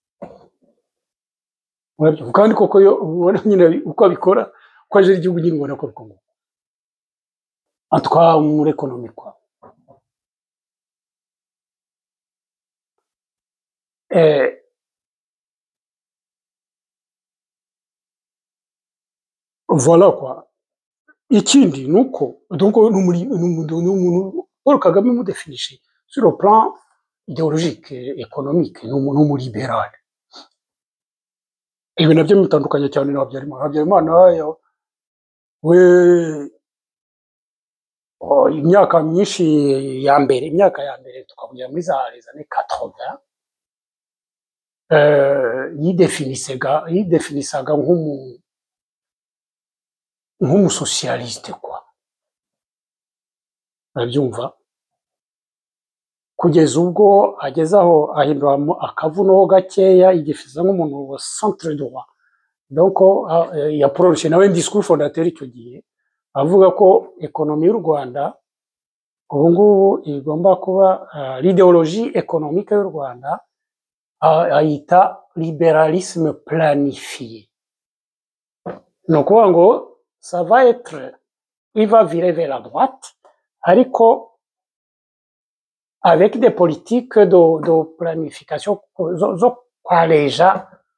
Kandi koko yo ubona nyine uko abikora ko aje igihugu nyine ubona ko rukongo antwa muri economie quoi. Voilà quoi. Ikindi nuko donc n'umuntu Paul Kagame mu définissé sur le plan idéologique économique n'umuntu libéral. ibi nabyo bitandukanye cyane na Habyarimana we imyaka myinshi imyaka ya mbere tukavugira muri za les années 80 yidefinisaga nk'umusocialiste kwa urabyumva kugeza ubwo ageze aho ahinduramo akavuno gakeya yigefisa nk'umuntu wa centre droit donc yaproche nawe discours fondateur icyo gihe avuga ko ekonomi y'u Rwanda ubu ngubu igomba kuba l'idéologie économique y'u Rwanda ayita libéralisme planifié. No kuvuga ngo ça va être il va virer vers la droite ariko avec des politiques de planification zo kwareja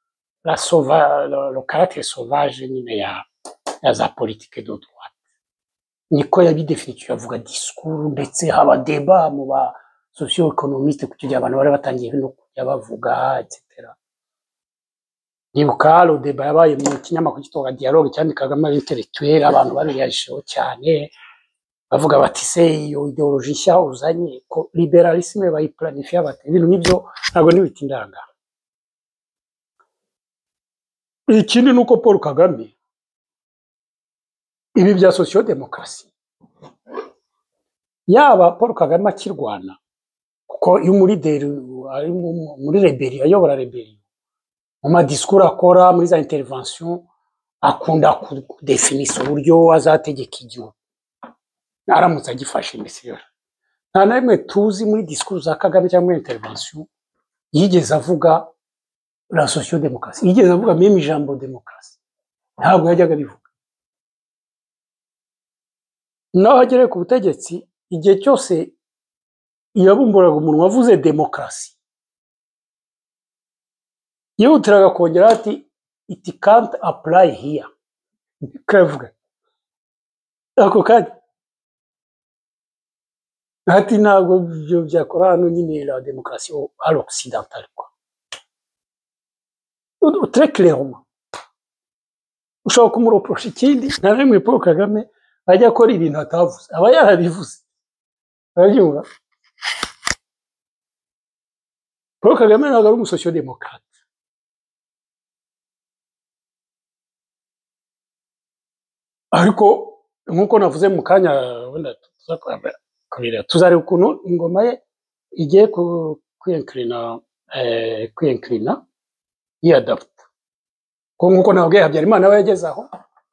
le caractère sauvage nyine ya za politique de droite. Niko yabidefiniye avuga discours ndetse haba débat mu ba socio-économiste kugira abantu bari batangiye no kujya bavuga etc. Nibuka le débat yabaye mu kinyamakuru cyitwa Dialogue cyandikaga ama intellectuel abantu babiyashiho cyane bavuga bati se iyo ideologie nshya uzanye ko liberalisme bayiplanifia bati ibintu nibyo ntago nibitindanga. Ikindi nuko Paul Kagame ibi bya socio-démocratie yaba Paul Kagame akirwana kuko iyo muri ari muri rebellion ayobora rebellion mu ma discours akora muri za intervention akunda kudefinisa uburyo azategeka igihugu aramutse agifashe imisiyoni nta na rimwe tuzi muri discours za Kagame cyangwa intervention yigeze avuga la socio-démocratie yigeze avuga même ijambo démocratie ntabwo yajyaga bivuga naho agere ku butegetsi igihe cyose yabumburaga umuntu wavuze démocratie yihutiraga kongera ati it can't apply here kavuga ako kandi ati ntabwo byo byakora hano nyine la démocratie à l'occidental quoi très clairement ushobora kumureprocher ikindi nta rimwe Paul Kagame ajya akora ibintu atavuze aba yarabivuze arabyumva. Paul Kagame ntabwo ari umusociodemokrate ariko nkuko navuze mu kanya wenda tuzareba ukuntu ingoma ye igiye kwiyinklina yiyadapta ko nkuko nabwiye Habyarimana we yageze aho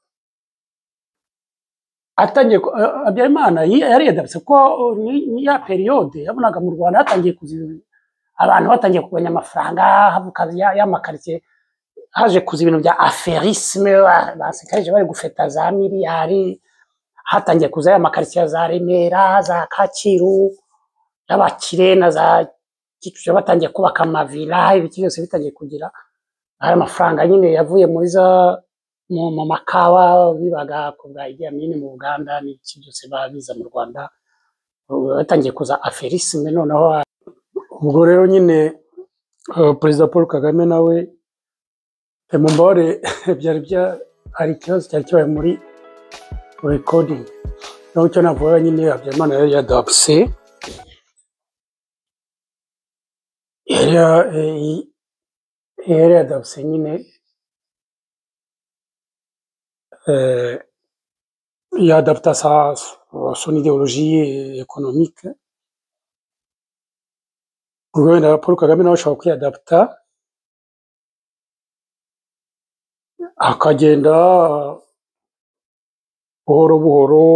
atangiye Habyarimana yariyadapse ko ni ya periode yabonaga mu Rwanda hatangiye abantu batangiye kuganya amafaranga havuka y'amakaritsiye haje kuza ibintu bya affairisme basikaje bari gufeta za miliyari hatangiye kuza y'amakaritsiye za Remera za Kacyiru y'abakire na za Kicukiro batangiye kubaka amavila ibiki byose bitangiye kugira ari amafaranga nyine yavuye muri za mu makawa bibaga ku bwa Idi Amin mu Uganda n'iki byose babiza mu Rwanda batangiye kuza affairisme noneho ubwo rero nyine President Paul Kagame nawe Mumbore byari hari ikibazo cyari kibaye muri recording no cyo navuga nyine Habyarimana yari yadapse yari yadapse nyine yadapta son idéologie économique ubwo Paul Kagame nawe ashobora kwiyadapta akagenda buhoro buhoro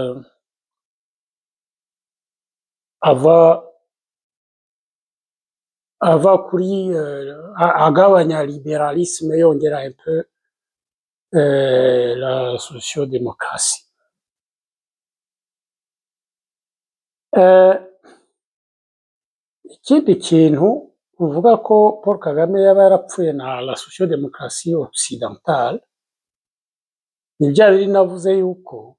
ava kuri agabanya libéralisme yongera un peu la socio-démocratie. Ikindi kintu uvuga ko Paul Kagame yaba yarapfuye na la socio-démocratie occidentale ni bya biri navuze yuko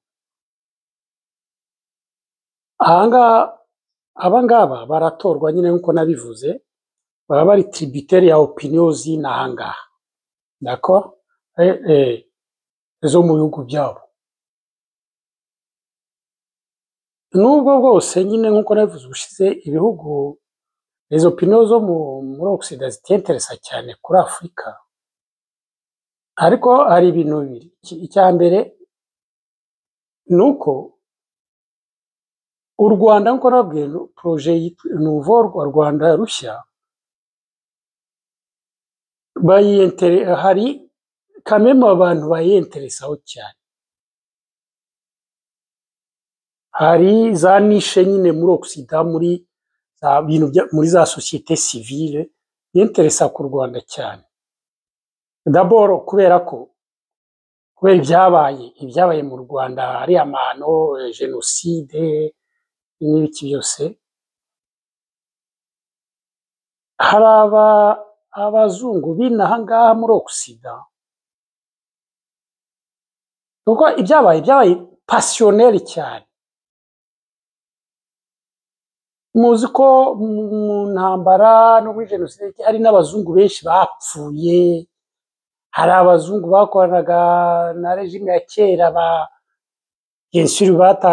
abangaba baratorwa nyine nkuko nabivuze baba bari tributaire ya opinion z'inahangaha d'accord zo mu bihugu byabo. Nubwo bwose nyine nk'uko nabivuze ubushize, ibihugu izo opinion zo muri Occident zitenteresa cyane kuri Afurika, ariko hari ibintu bibiri. Icya mbere ni uko u Rwanda nk'uko nababwiye proje nouveau Rwanda rushya hari kameme abantu bayenteresaho cyane. Hari za nishe nyine muri Occident, muri za société civile yenteresa ku Rwanda cyane. D'abord kubera ibyabaye mu Rwanda, ari amahano, jenoside n'ibiki byose. Hari abazungu binaha ngaha muri Occident, kuko ibyabaye passionnel cyane. Muzi ko mu ntambara no muri jenoside hari n'abazungu benshi bapfuye. Hari abazungu bakoranaga na regime ya kera bien sûr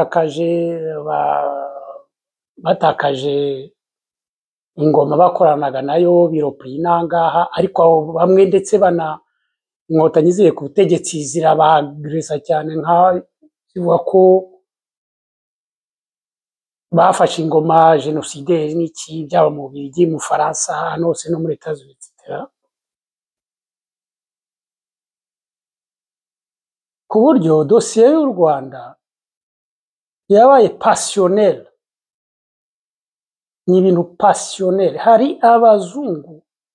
batakaje ingoma bakoranaga nayo biropri nangaha, ariko bamwe ndetse inkotanyi ziye ku butegetsi zirabagresa cyane, nka zivuga ko bafashe ingoma jenoside n'iki, byaba mu Bubiligi, mu Faransa, hano hose no muri Etats-Unis etc. Ku buryo dosiye y'u Rwanda yabaye passionnel, ni ibintu passionnel. Hari abazungu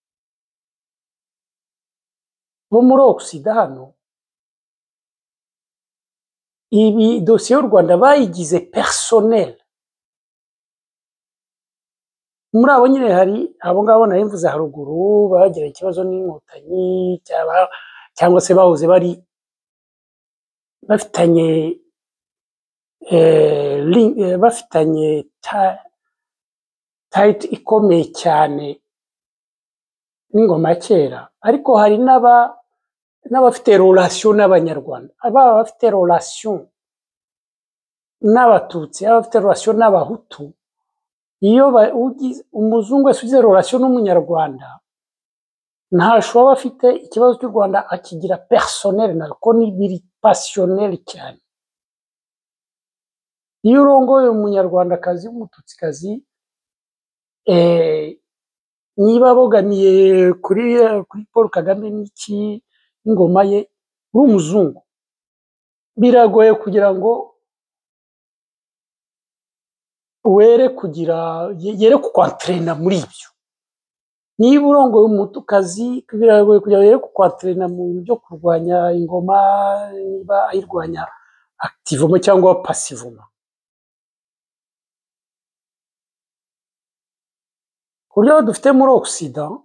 bo muri Occident hano, ibi dosiye y'u Rwanda bayigize personnel. Muri abo nyine hari abo ngabo nari mvuze haruguru bagira ikibazo n'inkotanyi, cyangwa se bahoze bafitanye tight ikomeye cyane n'ingoma ya kera. Ariko hari n'abafite relation n'Abanyarwanda, ababa bafite relation n'Abatutsi, abafite relation n'Abahutu. Iyo umuzungu wese ugize relation n'Umunyarwanda, ntashobora afite ikibazo cy'u Rwanda akigira personnel, nako ni biri passionnel cyane. Iyo urongoye Umunyarwandakazi w'Umututsikazi, niba abogamiye kuri Paul Kagame n'iki ingoma ye, uri umuzungu, biragoye kugira ngo yere kukwantrena muri ibyo. Niba urongoye Umutukazi, biragoye kugira ngo yere kukwantrena mu byo kurwanya ingoma, niba ayirwanya activement cyangwa passivement. Ku buryo dufite muri Occident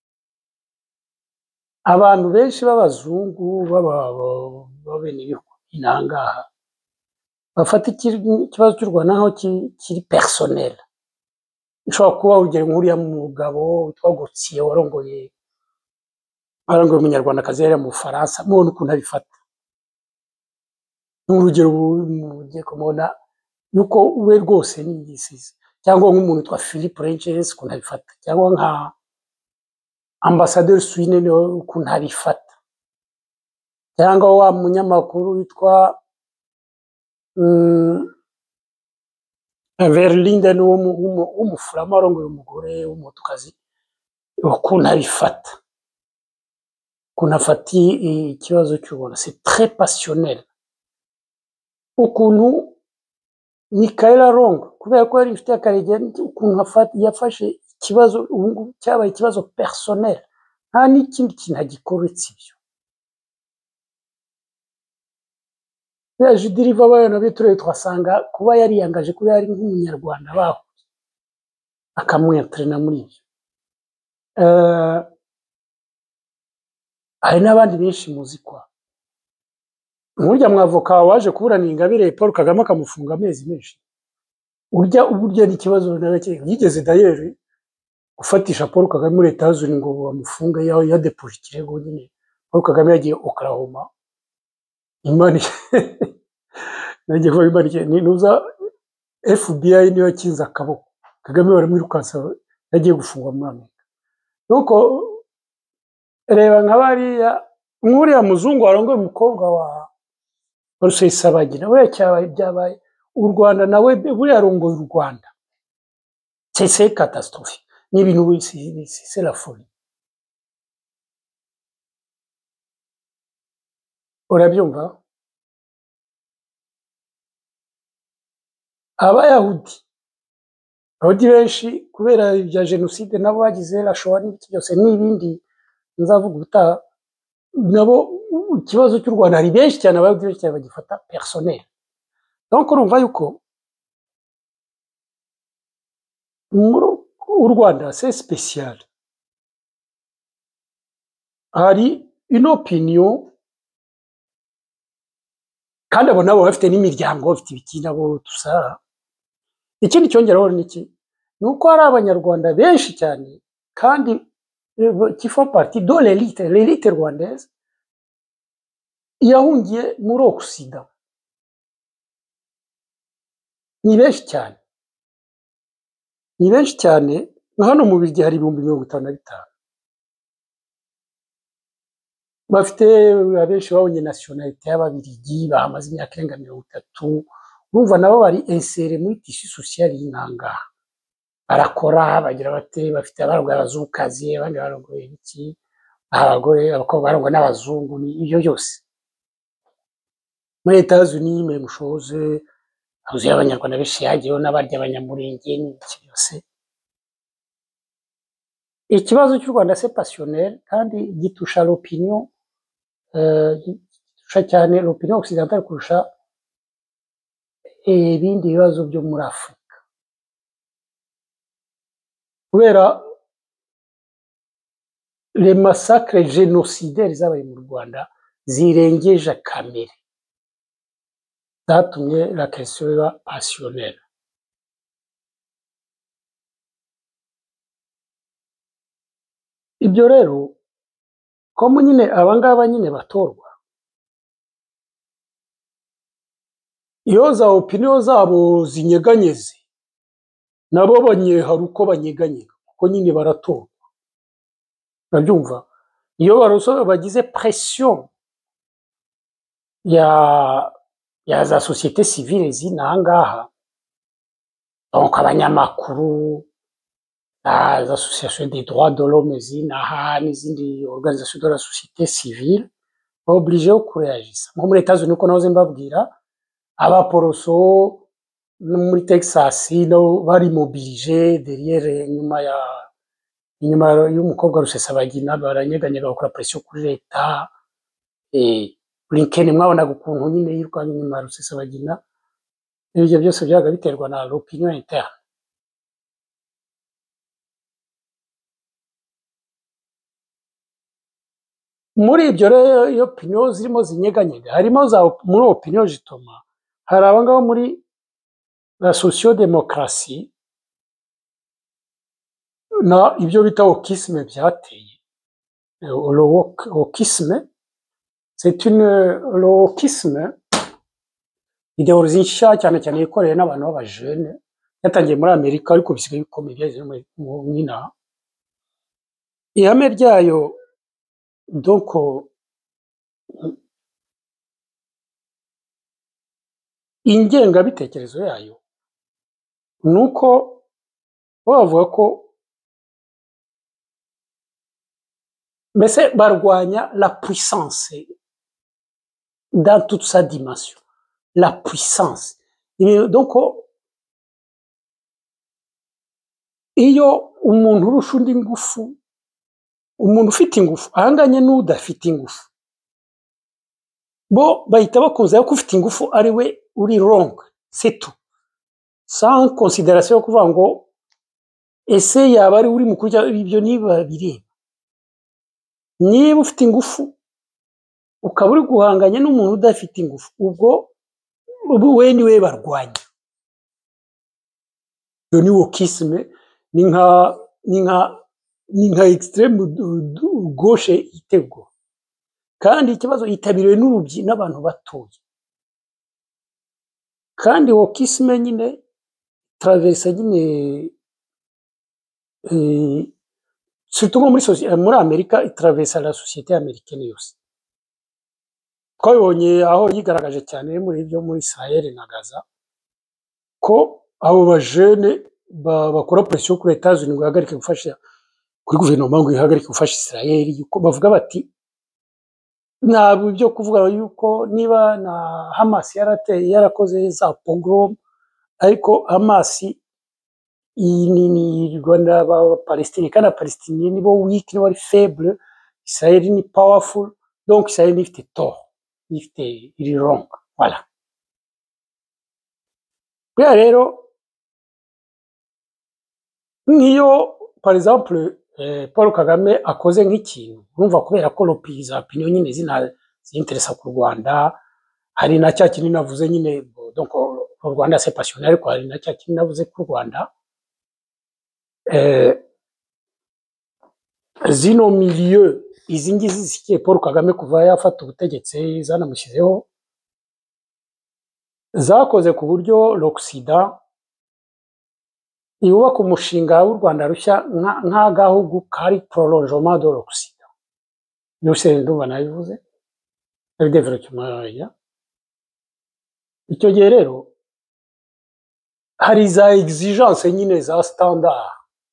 abantu benshi b'abazungu b'abene ibihugu inangaha bafata ikibazo cy'u Rwanda nkaho kiri personnel. Ushobora kuba urugero nk'uriya mugabo witwa Gauthier warongoye Umunyarwandakazi yari mu Faransa, mubona ukuntu abifata. N'urugero mugiye kumubona yuko we rwose ni igisizi, cyangwa nk'umuntu witwa Philippe Reyntjens ukuntu abifata, cyangwa nka Ambassadeur Swine ukuntu abifata, cyangwa wa munyamakuru witwa Verlinden w'umufurama warongoye umugore w'Umutukazi, ukuntu abifata, ukuntu afata ikibazo cy'u Rwanda. C'est très passionnel. Ukuntu Michaela Long, kubera ko yari ifite akaregera, ukuntu yafashe ikibazo cyabaye ikibazo personnel, nta n'ikindi kintu agikoretse ibyo. Judy Riva bayona bitureye twasanga kuba yariyangaje kuba yari nk'Umunyarwanda baho akamwentrena muri ibyo. Hari n'abandi benshi muzi kwa nk'urya mwavoka waje kuburana Ingabire Paul Kagame akamufunga amezi menshi. Uburyo n'ikibazo yigeze dayeri gufatisha Paul Kagame muri Etats-Unis ngo bamufunga yadepoje ikirego nyine Paul Kagame yagiye Oklahoma imani nagiye kuba imani ni nuza FBI niyo yakinze akaboko Kagame baramwirukansa yagiye gufungwa muri Amerika nuko reba nk'abariya nk'uriya muzungu warongoye umukobwa wa Rusesabagina we cyabaye byabaye u Rwanda nawe buriya arongoye u Rwanda c'est catastrophe ni ibintu c'est la folie urabyumva abayahudi benshi kubera ibya jenoside nabo bagize la Shoah n'ibiki byose n'ibindi nzavuga ubutaha nabo ikibazo cy'u Rwanda hari benshi cyane abayahudi benshi cyane bagifata personnel donc urumva yuko u Rwanda c'est spécial hari une opinion kandi abo nabo bafite n'imiryango bafite ibiki nabo tusara ikindi cyongeraho niki nuko hari abanyarwanda benshi cyane kandi qui font partie de l'élite rwandaise yahungiye muri Occident ni benshi cyane hano mu Birigi hari 55,000 bafite abenshi babonye nationalité y'Ababirigi bahamaze imyaka irenga 30 urumva nabo bari inséré muri tissu social y'intanga barakora bagira bate bafite abarwaye abazukazi abandi barongoye iki abagore abakobwa barangwa n'abazungu ni ibyo byose muri Etats-Unis même chose abuze abanyarwanda benshi yagiyeho n'abarya abanyamurenge n'iki byose ikibazo cy'u Rwanda c'est passionnel kandi gitusha l'opinion gitusha cyane l'opinion occidentale kurusha ibindi bibazo byo muri Afurika kubera les massacres génocidaires zabaye mu Rwanda zirengeje kamere zatumye la question iba passionnelle ibyo rero ko nyine abangaba nyine batorwa iyo za opinion zabo zinyeganyeze nabo hari uko banyeganyega kuko nyine baratorwa urabyumva iyo bagize pression ya za société civile z'inangaha donc abanyamakuru les associations des droits de l'homme z'inaha n'izindi organisations de la société civile obligé yo kureagisa nko muri États-Unis uko nahoze mbabwira abaporoso muri Texas no bari mobilisé derrière inyuma y'umukobwa Rusesabagina baranyeganyega bakora pression kuri leta Blinken mwabonaga ukuntu nyine yirwanya inyuma Rusesabagina ibyo byose byaga biterwa na l'opinion interne muri ibyo rero iyo opinion zirimo zinyeganyega harimo za muri opinion jitoma hari abangabo muri la sociodémocratie na ibyo bita wokisme byateye wokisme c'est le wokisme idéologie nshya cyane cyane ikoreye n'abantu b'abajene yatangiye muri Amerika ariko bisigaye bikomeye byageze mu nyina ihame ryayo donc ingengabitekerezo yayo nuko bavuga ko mbese barwanya la puissance dans toute sa dimension la puissance donc iyo umuntu urusha undi ngufu umuntu ufite ingufu ahanganye n'udafite ingufu bo bahita bakunze ko ufite ingufu ari we uri wrong c'est tout sans considération yo kuvuga ngo ese yaba ari uri mukuru ibyo niba bireba niba ufite ingufu ukaba uri guhanganye n'umuntu udafite ingufu ubwo we ni we barwanya yo ni wokisme ni nka extreme gauche itego kandi ikibazo yitabiriwe n'abantu batoye, kandi wokisme nyine traversa nyine surtout nko muri Amerika traversa la société américaine yose. Twabonye aho yigaragaje cyane muri ibyo muri Israel na Gaza ko abo bajene bakora pression kuri Etats-Unis ngo ihagarike gufasha kuri guverinoma ngo ihagarike gufasha Israel, yuko bavuga bati ntabwo ibyo kuvuga yuko niba na Hamas yarakoze za pogrom, ariko Hamas ni Rwanda Palestine, kandi Palestine nibo weak, nibo ari faible, Israel ni powerful, donc Israel ifite tort, iri wrong. Voilà. Kubera rero nk'iyo par exemple Paul Kagame akoze nk'ikintu, urumva kubera ko za opinion nyine zinteresa ku Rwanda, hari na cya kintu navuze nyine, donc u Rwanda c'est passionnel, ariko hari na cya kintu navuze ku Rwanda, zino milieu izi ngizi zisikiye Paul Kagame kuva yafata ubutegetsi zanamushyizeho, zakoze ku buryo l'Occident yubaka umushinga w'u Rwanda rushya nk'agahugu kari prolongement de l'Occident. Yose ndumva nabivuze ari development ya icyo gihe. Rero hari za exigence nyine za standard,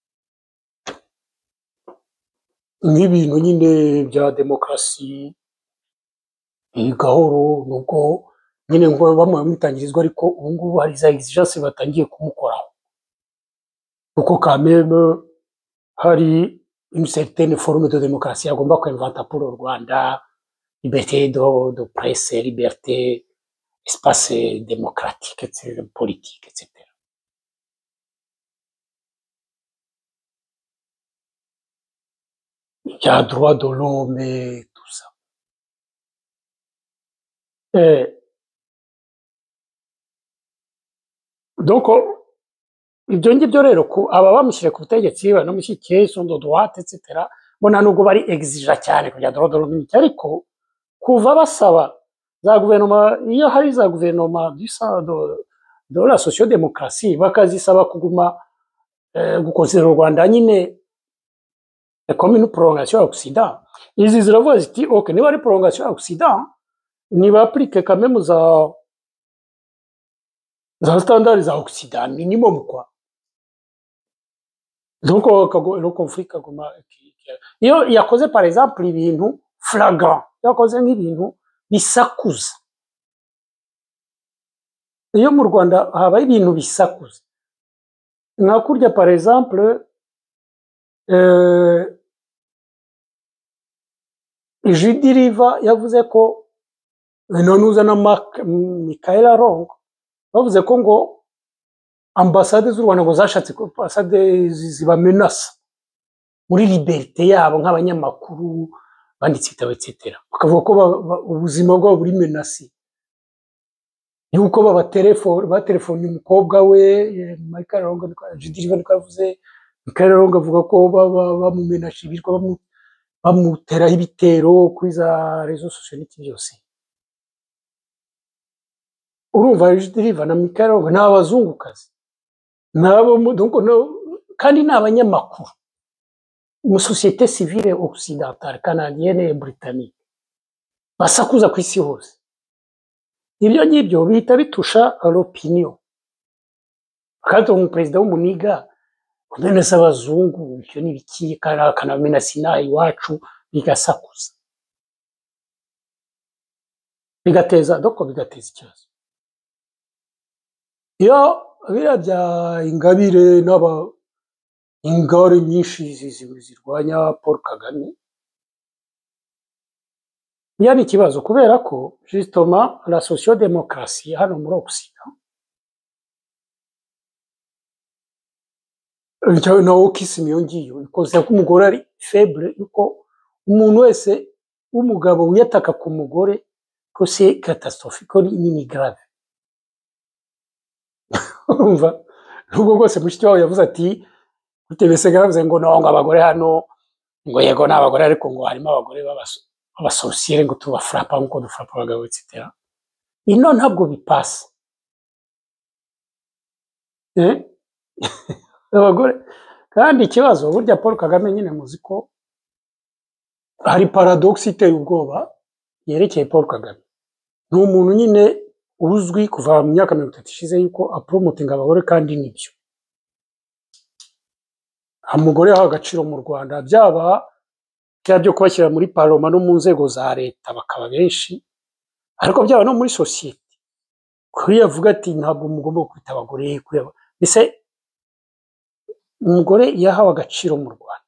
nk'ibintu nyine bya demokarasi gahoro, nuko nyine ngo bamwitangirizwa, ariko ubu ngubu hari za exigence batangiye kumukoraho, kuko quand même hari une certaine forme de démocratie agomba kwinventa pour le Rwanda, liberté de presse, liberté, espace démocratique, etc., politique, etc. Il y a droit de l'homme et tout ça. Donc ibyo ngibyo rero ko aba bamushyire ku butegetsi banamushyikiye son de droite, etc., bona nubwo bari exija cyane kujya droit de l'homme, ariko kuva basaba za guverinoma, iyo hari za guverinoma de la sociodémocratie bakazisaba kuguma gukonsidera u Rwanda nyine comme une prolongation à Occident, izi ziravuga ziti ok, niba ari prolongation à Occident, niba applique quand même za standards za Occident minimum quoi. Donc le conflit kaguma, iyo yakoze par exemple ibintu flagrant, yakoze nk'ibintu bisakuza, iyo mu Rwanda habaye ibintu bisakuza nka kurya par exemple Judy Riva yavuze ko nonuza na Michaela Rong bavuze ko ngo ambasade z'u Rwanda ngo zashatse ko ambasade zibamenasa muri liberté yabo nk'abanyamakuru banditse ibitabo, etc., bakavuga ko ubuzima bwabo buri menasi, yuko batelefone umukobwa we Michaela Rong, Judy Riva niko yavuze. Michaela Rong avuga ko bamumenashe, birwa bamuteraho ibitero kuri za réseaux sociaux n'iki byose. Urumva Judy Riva na Michaela Rong ni abazungukazi, kandi ni abanyamakuru mu société civile occidentale canadienne et britannique, basakuza ku isi hose. Ibyo ngibyo bihita bitusha l'opinion, kandi umuperezida w'umuniga umenasa abazungu, icyo ni biki, kanamenasa inaha iwacu, bigasakuza, bigateza ikibazo. Iyo biriya bya Ingabire ingare nyinshi zirwanya Paul Kagame, yani ikibazo kubera ko justement la sociodémocratie hano muri Occident nawo kisimi yongiyo ikoze ko umugore ari faible, yuko umuntu wese w'umugabo wiyataka ku mugore ko c'est catastrophique, ko ni grave. Umva nubwo rwose mushiki wawe yavuze ati utebese gavuze ngo no, ngo abagore hano ngo yego n'abagore, ariko ngo harimo abagore abasorciere ngo tubafrapa nkuko dufrapa abagabo etc. Ino ntabwo bipasa abagore kandi ikibazo burya Paul Kagame nyine muzi ko hari paradox iteye ubwoba yerekeye Paul Kagame. Ni umuntu nyine uzwi kuva mu myaka 30 ishize yuko apromotinga abagore kandi nibyo. Umugore yaha agaciro mu Rwanda byaba byo kubashyira muri parlement no mu nzego za leta bakaba benshi, ariko byaba no muri societe. Kuri yavuga ati ntabwo mugomba kwita abagore kureba. Ese umugore yahawe agaciro mu Rwanda.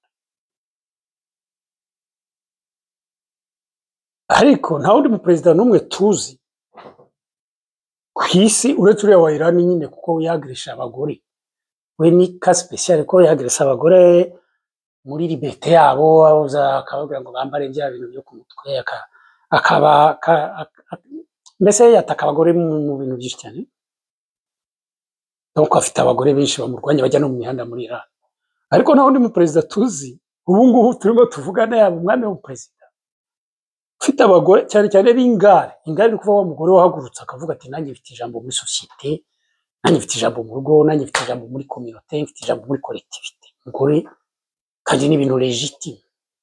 Ariko nta wundi mu president n'umwe tuzi ku isi uretse uriya wa Iran nyine kuko yagirisha abagore. We ni ka special ko yagirisha abagore muri liberté yabo akababwira ngo bambare bya bintu byo ku mutwe akaba mbese yataka abagore mu bintu byinshi cyane. Donc afite abagore benshi bamurwanya bajya no mu mihanda muri Iran. Ariko nta wundi mu president tuzi ubu ngubu turimo tuvugana yaba umwami wa president ufite abagore cyane cyane b'ingare. Ingare ni kuva wa mugore wahagurutse akavuga ati nanjye mfite ijambo muri societe, nanjye mfite ijambo mu rugo, nanjye mfite ijambo muri communauté, mfite ijambo muri collectivité. Umugore kandi n'ibintu legitime.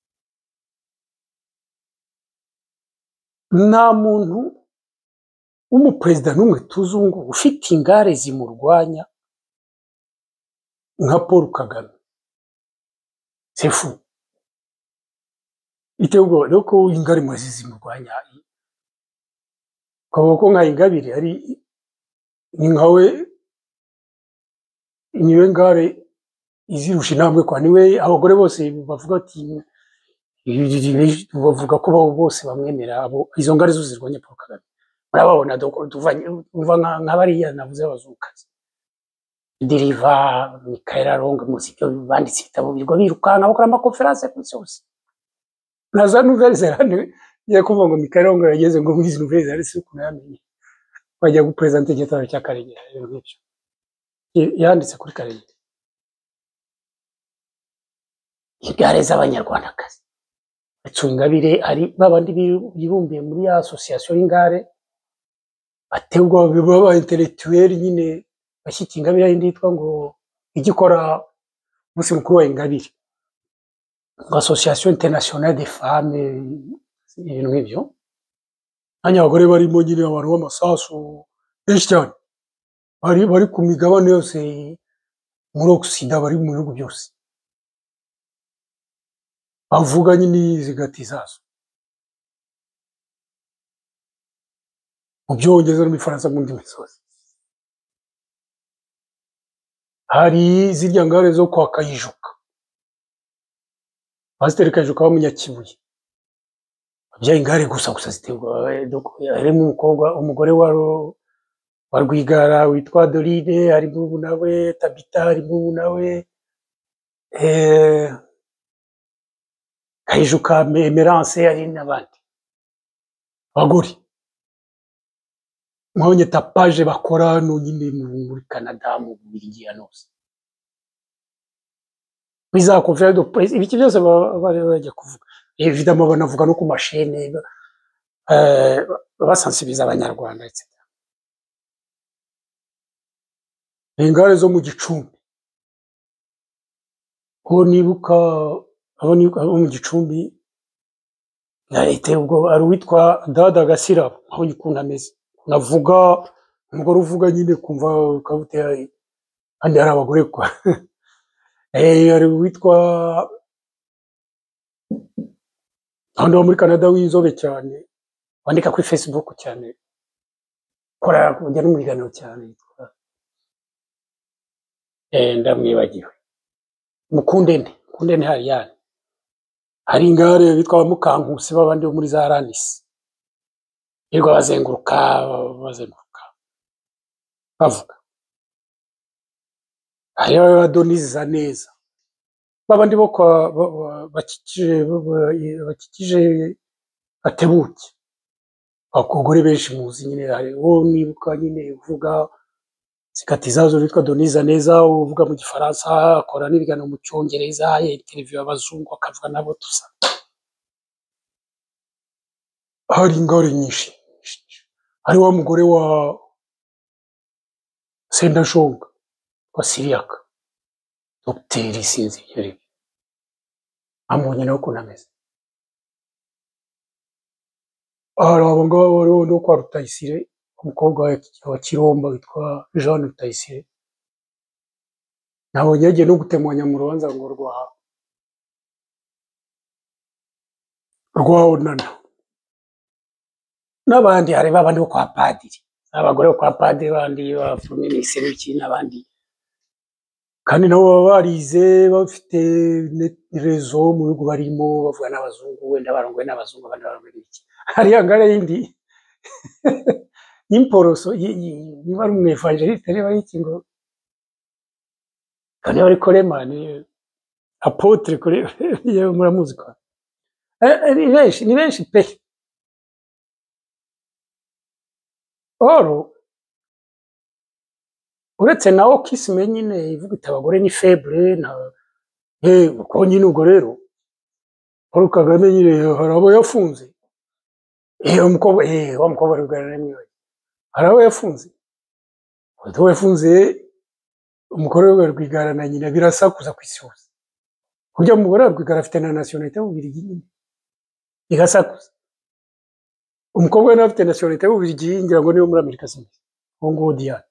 Nta muntu w'umupresident n'umwe tuzungu ufite ingare zimurwanya nka Paul Kagame. C'est fou. Itego loko ingare mazi zimurwanya ko nka Ingabire ari nkawe niwe ngare izirusha intambwe kwa niwe abagore bose bavuga ati bavuga ko bose bamwemera abo izo ngare zo zirwanya Paul Kagame. Murababona uva nka bariya navuze abazukazi Deriva Michael Long musicyo banditse ibitabo birwa birukanga bakora ama conference kuri cyose naza nouvelle zelande yakuvuga ngo Michael Long yageze ngo muri nouvelle zelande si kunamenye bajya gupresenter igitabo cya Karengera ngibyo yanditse kuri Karengera igare z'abanyarwandakazi. Ingabire ari babandi bibumbiye muri association y'ingare ategwa baba intellectuel nyine bashyika Ingabire yindi yitwa ngo igikora umunsi mukuru wa Ingabire, Association Internationale des Femmes ibintu nk'ibyo. Abagore barimo nyine abantu b'amasasu benshi cyane bari ku migabane yose muri Occident, bari mu bihugu byose bavuga nyine zigati zazo mu byongereza no mu Faransa mu ndimi zose. Hari zirya ngare zo kwa Kayijuka, Pasiteri Kayijuka w'Umunyakibuye abyaye ingare gusa ziterwa harimo umugore wa Rwigara witwa Dorine, harimo ubu nawe Tabita, harimo ubu nawe Kayijuka Emerance, hari n'abandi abagore mwabonye tapage bakora no nyine muri Canada mu Bubiligi yanose biza conférence de presse ibiki byose bajya kuvuga. Évidemment banavuga no ku mashene basensibiliza abanyarwanda etc. Ingare zo mu Gicumbi ko nibuka abo mu Gicumbi ubwo ari witwa Dada Gasirabo aho nyikunda ameze navuga umugore uvuga nyine kumva ukabutera andi ari abagore kwa ari witwa hano muri Canada w'inzobe cyane wandika kuri Facebook cyane kora kujya no muri ganiro cyane yitwa ndamwibagiwe Mukundene hari ingare bitwa Mukankusi babandi muri za Ranisi irwa bazenguruka bavuga hari abadoniza neza babandi bo bakikije Gatebuke abagore benshi muzi nyine hari wo nibuka nyine uvuga zikatizazo bitwa Doniza neza uvuga mu Gifaransa akora n'ibigano mu Cyongereza interview abazungu akavuga nabo tusa hari ingore nyinshi. Hari wa mugore wa Sendashonga wa Siriaka, dogiteri sinzi ibyo ari byo, amubonye nawe ukuntu ameze. Hari abo ngabo bariho no kwa Rutayisire, umukobwa wa Kiromba witwa Jeanne Rutayisire, nabonye yagiye no gutemanya mu rubanza ngo rwa Onana. N'abandi hari babandi bo kwa Padiri, abagore bo kwa Padiri bandi ba Minisitiri w'iki n'abandi, kandi nabo baba barize bafite rezo mu bihugu barimo bavuga n'abazungu, wenda barongoye n'abazungu abandi barongoye iki. Hariya ngare yindi imporoso niba ari umwevangeliste reba iki ngo kandi bari Coleman apotre kuri muramuzi ko ni benshi pe. Oro uretse nawo kisime nyine ivuga iti abagore ni faible na ko nyine ubwo rero Paul Kagame nyine hari abo yafunze umukobwa wa mukobwa rugara mwiwe hari abo yafunze abo yafunze umukore we Rwigara na nyina birasakuza kwisihuza kurya umugore Rwigara afite na nationalité y'Ububirigi nyine igasakuza umukobwa we afite nationalité y'Ububirigi ngira ngo niyo muri Amerika sinzi ngo Diane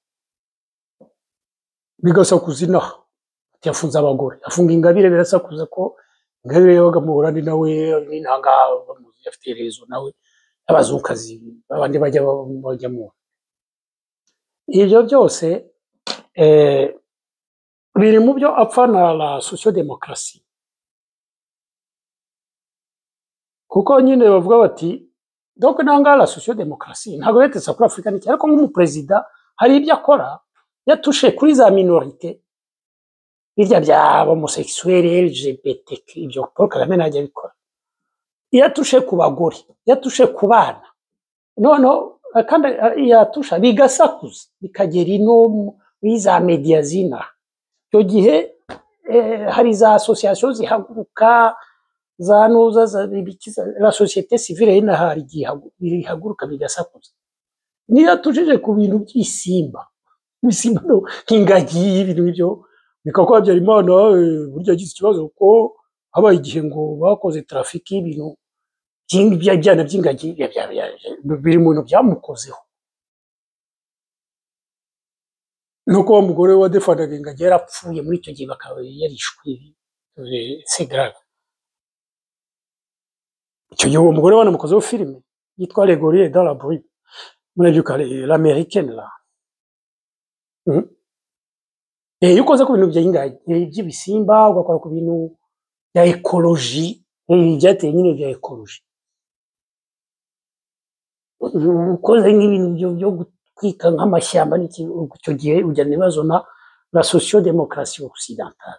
bigasakuza inaha yafunze abagore afunga Ingabire birasakuza ko Ingabire yabaga mu Burundi nawe n'intanga bamuzi afite rezo nawe abazunkazi abandi bajya mu ibyo byose biri mu byo apfa na la sociodemocratie kuko nyine bavuga bati donc nanga la sociodemocratie ntabwo yetesa kuri Afrika n'iki ariko nk'umuperezida hari ibyo akora yatushe kuri za minorité birya bya homosexuel LGBTQ ibyo Paul Kagame najya bikora yatushe ku bagore yatushe ku bana none kandi yatusha bigasakuza bikagera ino biza media zina cyo gihe hari za association zihaguruka za nuza za bikiza la société civile ina hari gihaguruka bigasakuza niyo tujije ku bintu by'isimba nk'ingagi ibintu byo bikakwa bya Imana burya gize ikibazo ko habaye igihe ngo bakoze traffic y'ibintu by'byana by'ingagi biri mu bintu byamukozeho nuko umugore wa defendaga ingagi yarapfuye muri icyo gihe bakaba yarishwe c'est grave. Icyo gihe uwo mugore banamukozeho filime yitwa Les Gorilles dans la brume muri byo l'américaine là yukoze ku bintu by'ingagi by'ibisimba ugakora ku bintu bya ecologie byateye nyine bya ecologie ukoze nk'ibintu byo gutwika nk'amashyamba icyo gihe ujyana ibibazo na la sociodemocratie occidentale.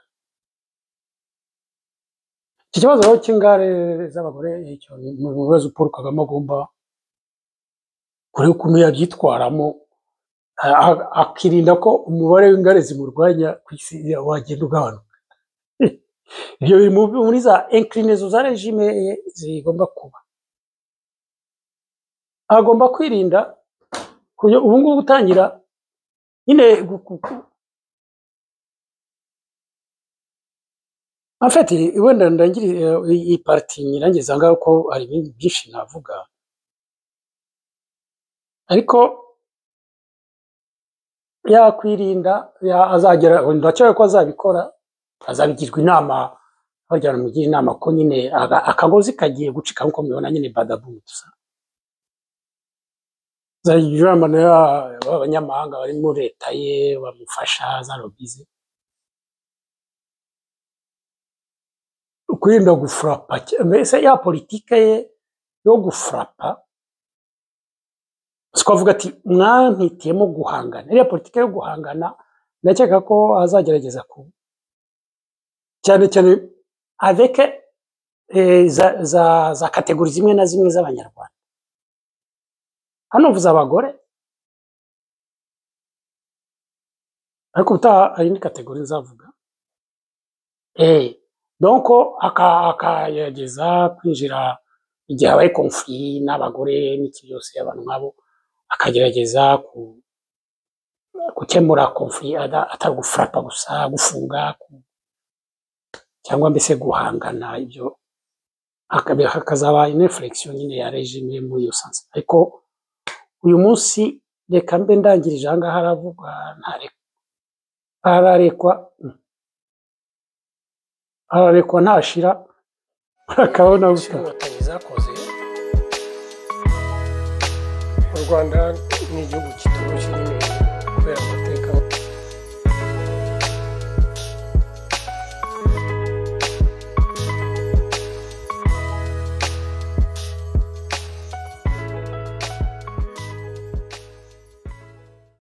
Iki kibazo cy'ingare z'abagore icyo mu bibazo Paul Kagame agomba kureba ukuntu yabyitwaramo akirinda ko umubare w'ingare zimurwanya ku isi wagenda ugabanuka. Ibyo biri muri za inclinaison za regime zigomba kuba agomba kwirinda ubu ngubu gutangira nyine en fait wenda ndangira iyi parti nyirangiza ngaho ko hari byinshi navuga ariko yakwirinda azagera ndacyo ko azabikora azabigirwa inama bajyana mu gihe inama ko nyine akagozi kagiye gucika nko mubona nyine badabu tusa zajyamana y'abanyamahanga bari muri leta ye bamufasha za lobize kwirinda gufrapa mbese ya politike ye yo gufrapa twavuga ati mwampitiyemo guhangana iriya politike yo guhangana ndakeka ko azagerageza ku cyane cyane avec za kategori zimwe na zimwe z'abanyarwanda hano vuza abagore ariko utaha ari ni kategori nzavuga donc akayageza kwinjira igihe habaye konfuri n'abagore n'iki byose abantu nk'abo akagerageza gukemura konfuri atari gufurapa gusa gufunga cyangwa mbese guhangana ibyo hakazaba inflexion nyine ya regime muri iyo sanse ariko uyu munsi reka mbe ndangirije aha ngaha haravugwa ararekwa ntashira akabona inkotanyi zakoze u Rwanda ni igihugu kitoroshye nyine